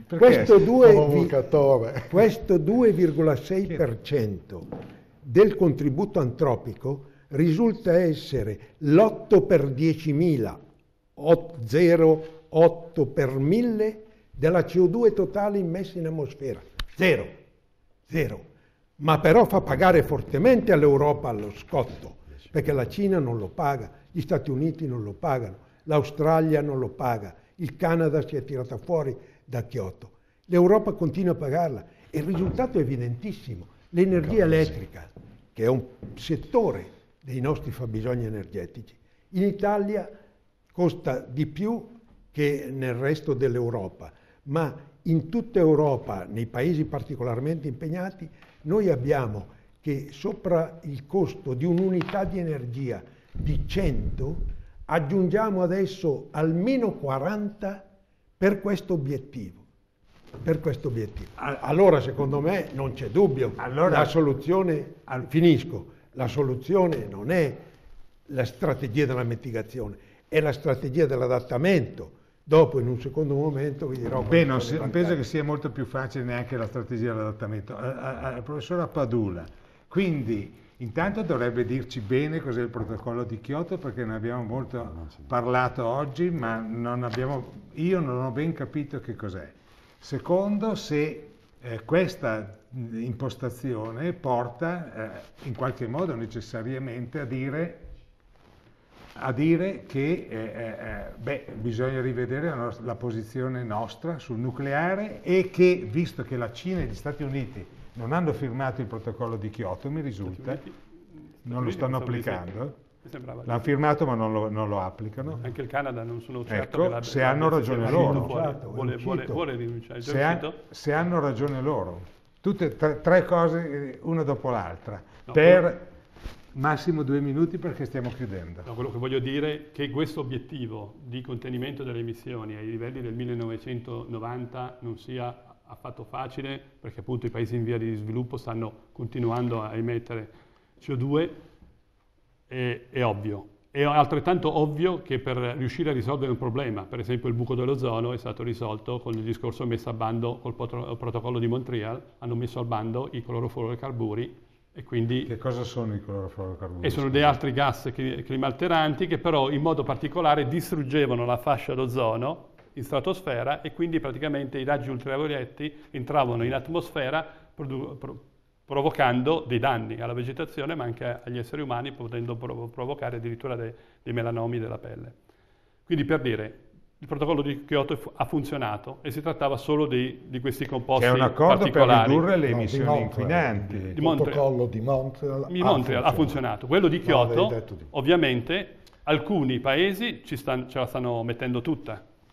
Questo due virgola sei per cento del contributo antropico risulta essere l'otto per diecimila, zero virgola otto per mille della C O due totale immessa in atmosfera. Zero. Zero. Ma però fa pagare fortemente all'Europa lo scotto, perché la Cina non lo paga, gli Stati Uniti non lo pagano, l'Australia non lo paga, il Canada si è tirata fuori da Kyoto. L'Europa continua a pagarla e il risultato è evidentissimo. L'energia elettrica, che è un settore dei nostri fabbisogni energetici, in Italia costa di più che nel resto dell'Europa, ma in tutta Europa, nei paesi particolarmente impegnati, noi abbiamo che sopra il costo di un'unità di energia di cento aggiungiamo adesso almeno quaranta per questo obiettivo. Per questo obiettivo. Allora, secondo me, non c'è dubbio. Allora, la soluzione, al, finisco, la soluzione non è la strategia della mitigazione, è la strategia dell'adattamento. Dopo, in un secondo momento, vi dirò... Beh, non si, penso che sia molto più facile neanche la strategia dell'adattamento. Al professor Appadula, quindi, intanto dovrebbe dirci bene cos'è il protocollo di Kyoto, perché ne abbiamo molto parlato oggi, ma non abbiamo, io non ho ben capito che cos'è. Secondo, se eh, questa impostazione porta eh, in qualche modo necessariamente a dire... a dire che eh, eh, beh, bisogna rivedere la, nostra, la posizione nostra sul nucleare, e che, visto che la Cina e gli Stati Uniti non hanno firmato il protocollo di Kyoto, mi risulta, non lo stanno applicando, l'hanno firmato ma non lo, non lo applicano. Anche il Canada non sono certo ecco, che se hanno ragione loro. Fuori, vuole, vuole, vuole rinunciare. Se, ha, se hanno ragione loro. Tutte tre, tre cose, una dopo l'altra, no, per... Quello... Massimo due minuti perché stiamo chiudendo. No, quello che voglio dire è che questo obiettivo di contenimento delle emissioni ai livelli del millenovecentonovanta non sia affatto facile, perché appunto i paesi in via di sviluppo stanno continuando a emettere C O due, è, è ovvio. È altrettanto ovvio che per riuscire a risolvere un problema, per esempio il buco dell'ozono, è stato risolto con il discorso messo a bando col protocollo di Montreal, hanno messo al bando i clorofluorocarburi. E quindi, che cosa sono i clorofluorocarburi? E sono degli altri gas climalteranti che però in modo particolare distruggevano la fascia d'ozono in stratosfera, e quindi praticamente i raggi ultravioletti entravano in atmosfera produ- pro- provocando dei danni alla vegetazione ma anche agli esseri umani, potendo prov- provocare addirittura dei, dei melanomi della pelle. Quindi, per dire, il protocollo di Kyoto ha funzionato e si trattava solo di, di questi composti particolari. È un accordo per ridurre le no, emissioni Montreal, inquinanti. Il protocollo di Montreal, di Montreal ha funzionato. Quello di Kyoto, no, di... ovviamente, alcuni paesi ci stanno, ce la stanno mettendo tutta.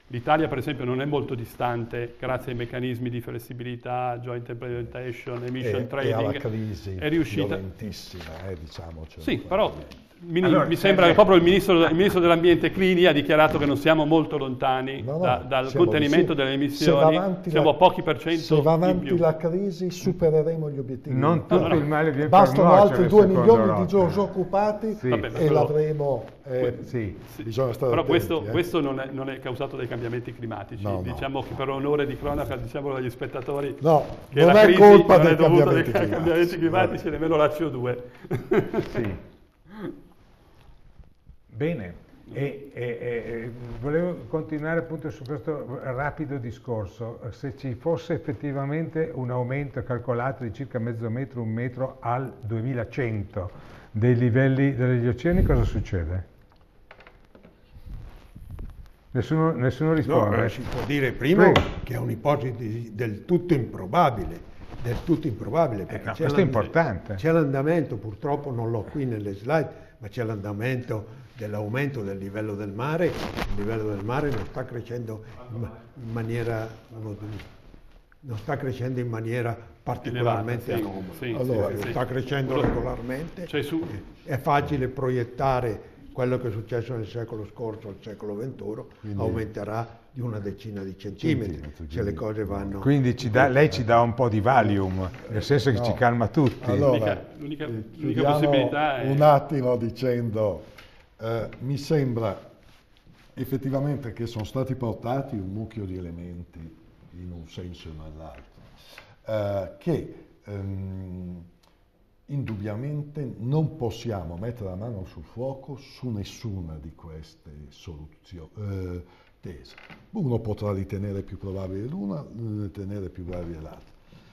L'Italia per esempio non è molto distante grazie ai meccanismi di flessibilità, joint implementation, emission e, trading. E alla crisi è riuscita violentissima, eh, diciamocelo. Sì, però mi, allora, mi sembra che proprio il ministro, il ministro dell'ambiente Clini ha dichiarato che non siamo molto lontani no, no, da, dal siamo contenimento sì. delle emissioni, siamo la, a pochi per cento se va in avanti più. la crisi supereremo gli obiettivi. Non tutto no, no. il male viene Bastano per altri nuocere, due secondo milioni Rota. di disoccupati Sì. Vabbè, e però- l'avremo. Eh, Sì. Sì. Bisogna stare Però attenti, questo, eh. questo non, è, non è causato dai cambiamenti climatici. No, no. Diciamo che per onore di cronaca diciamolo agli spettatori No, che non la è crisi colpa non dei è dovuta dai cambiamenti climatici. cambiamenti climatici e nemmeno la C O due. Sì. Bene, e, e, e, volevo continuare appunto su questo rapido discorso. Se ci fosse effettivamente un aumento calcolato di circa mezzo metro, un metro al duemilacento dei livelli degli oceani, cosa succede? Nessuno, nessuno risponde. No, eh, si può dire prima Prego. che è un'ipotesi del tutto improbabile, del tutto improbabile, perché no, c'è questo è l'and- importante. C'è l'andamento, purtroppo non l'ho qui nelle slide, ma c'è l'andamento dell'aumento del livello del mare. Il livello del mare non sta crescendo in, ma- in maniera uno, non sta crescendo in maniera particolarmente Elevata, sì, anomala. sì, Allora, sì, sì. Sta crescendo Quello- regolarmente. Cioè, su- È facile proiettare quello che è successo nel secolo scorso al secolo venturo, Quindi- aumenterà di una decina di centimetri, Centimetri, se le quindi- cose vanno. Quindi ci dà- lei ci dà un po' di Valium, nel senso che No. ci calma tutti. Allora, L'unica- l'unica- eh, l'unica chiudiamo possibilità è- un attimo dicendo, eh, mi sembra effettivamente che sono stati portati un mucchio di elementi in un senso e nell'altro, eh, che ehm, indubbiamente non possiamo mettere la mano sul fuoco su nessuna di queste soluzioni, eh, tesi. Uno potrà ritenere più probabile l'una, ritenere più probabile l'altra.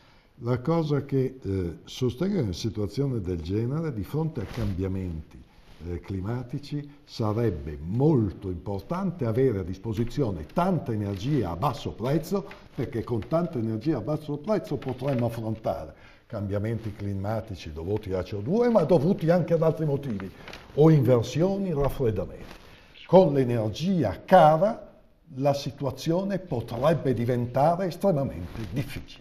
La cosa che eh, sostengo in una situazione del genere, di fronte a cambiamenti eh, climatici, sarebbe molto importante avere a disposizione tanta energia a basso prezzo, perché con tanta energia a basso prezzo potremmo affrontare cambiamenti climatici dovuti a C O due, ma dovuti anche ad altri motivi, o inversioni, raffreddamenti. Con l'energia cara la situazione potrebbe diventare estremamente difficile.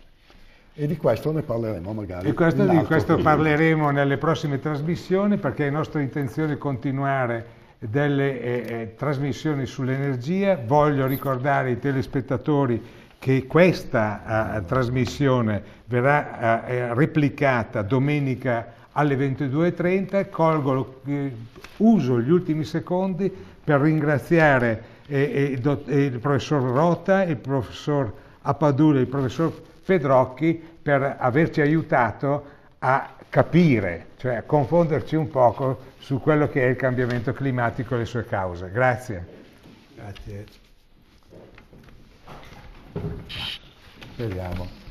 E di questo ne parleremo magari E questo, in di altro questo periodo. parleremo nelle prossime trasmissioni, perché è nostra intenzione continuare delle eh, eh, trasmissioni sull'energia. Voglio ricordare ai telespettatori che questa eh, trasmissione verrà eh, replicata domenica alle ventidue e trenta. Colgo, eh, uso gli ultimi secondi per ringraziare eh, eh, do, eh, il professor Rota, il professor Appadula e il professor Pedrocchi per averci aiutato a capire, cioè a confonderci un poco su quello che è il cambiamento climatico e le sue cause. Grazie. Grazie. Speriamo.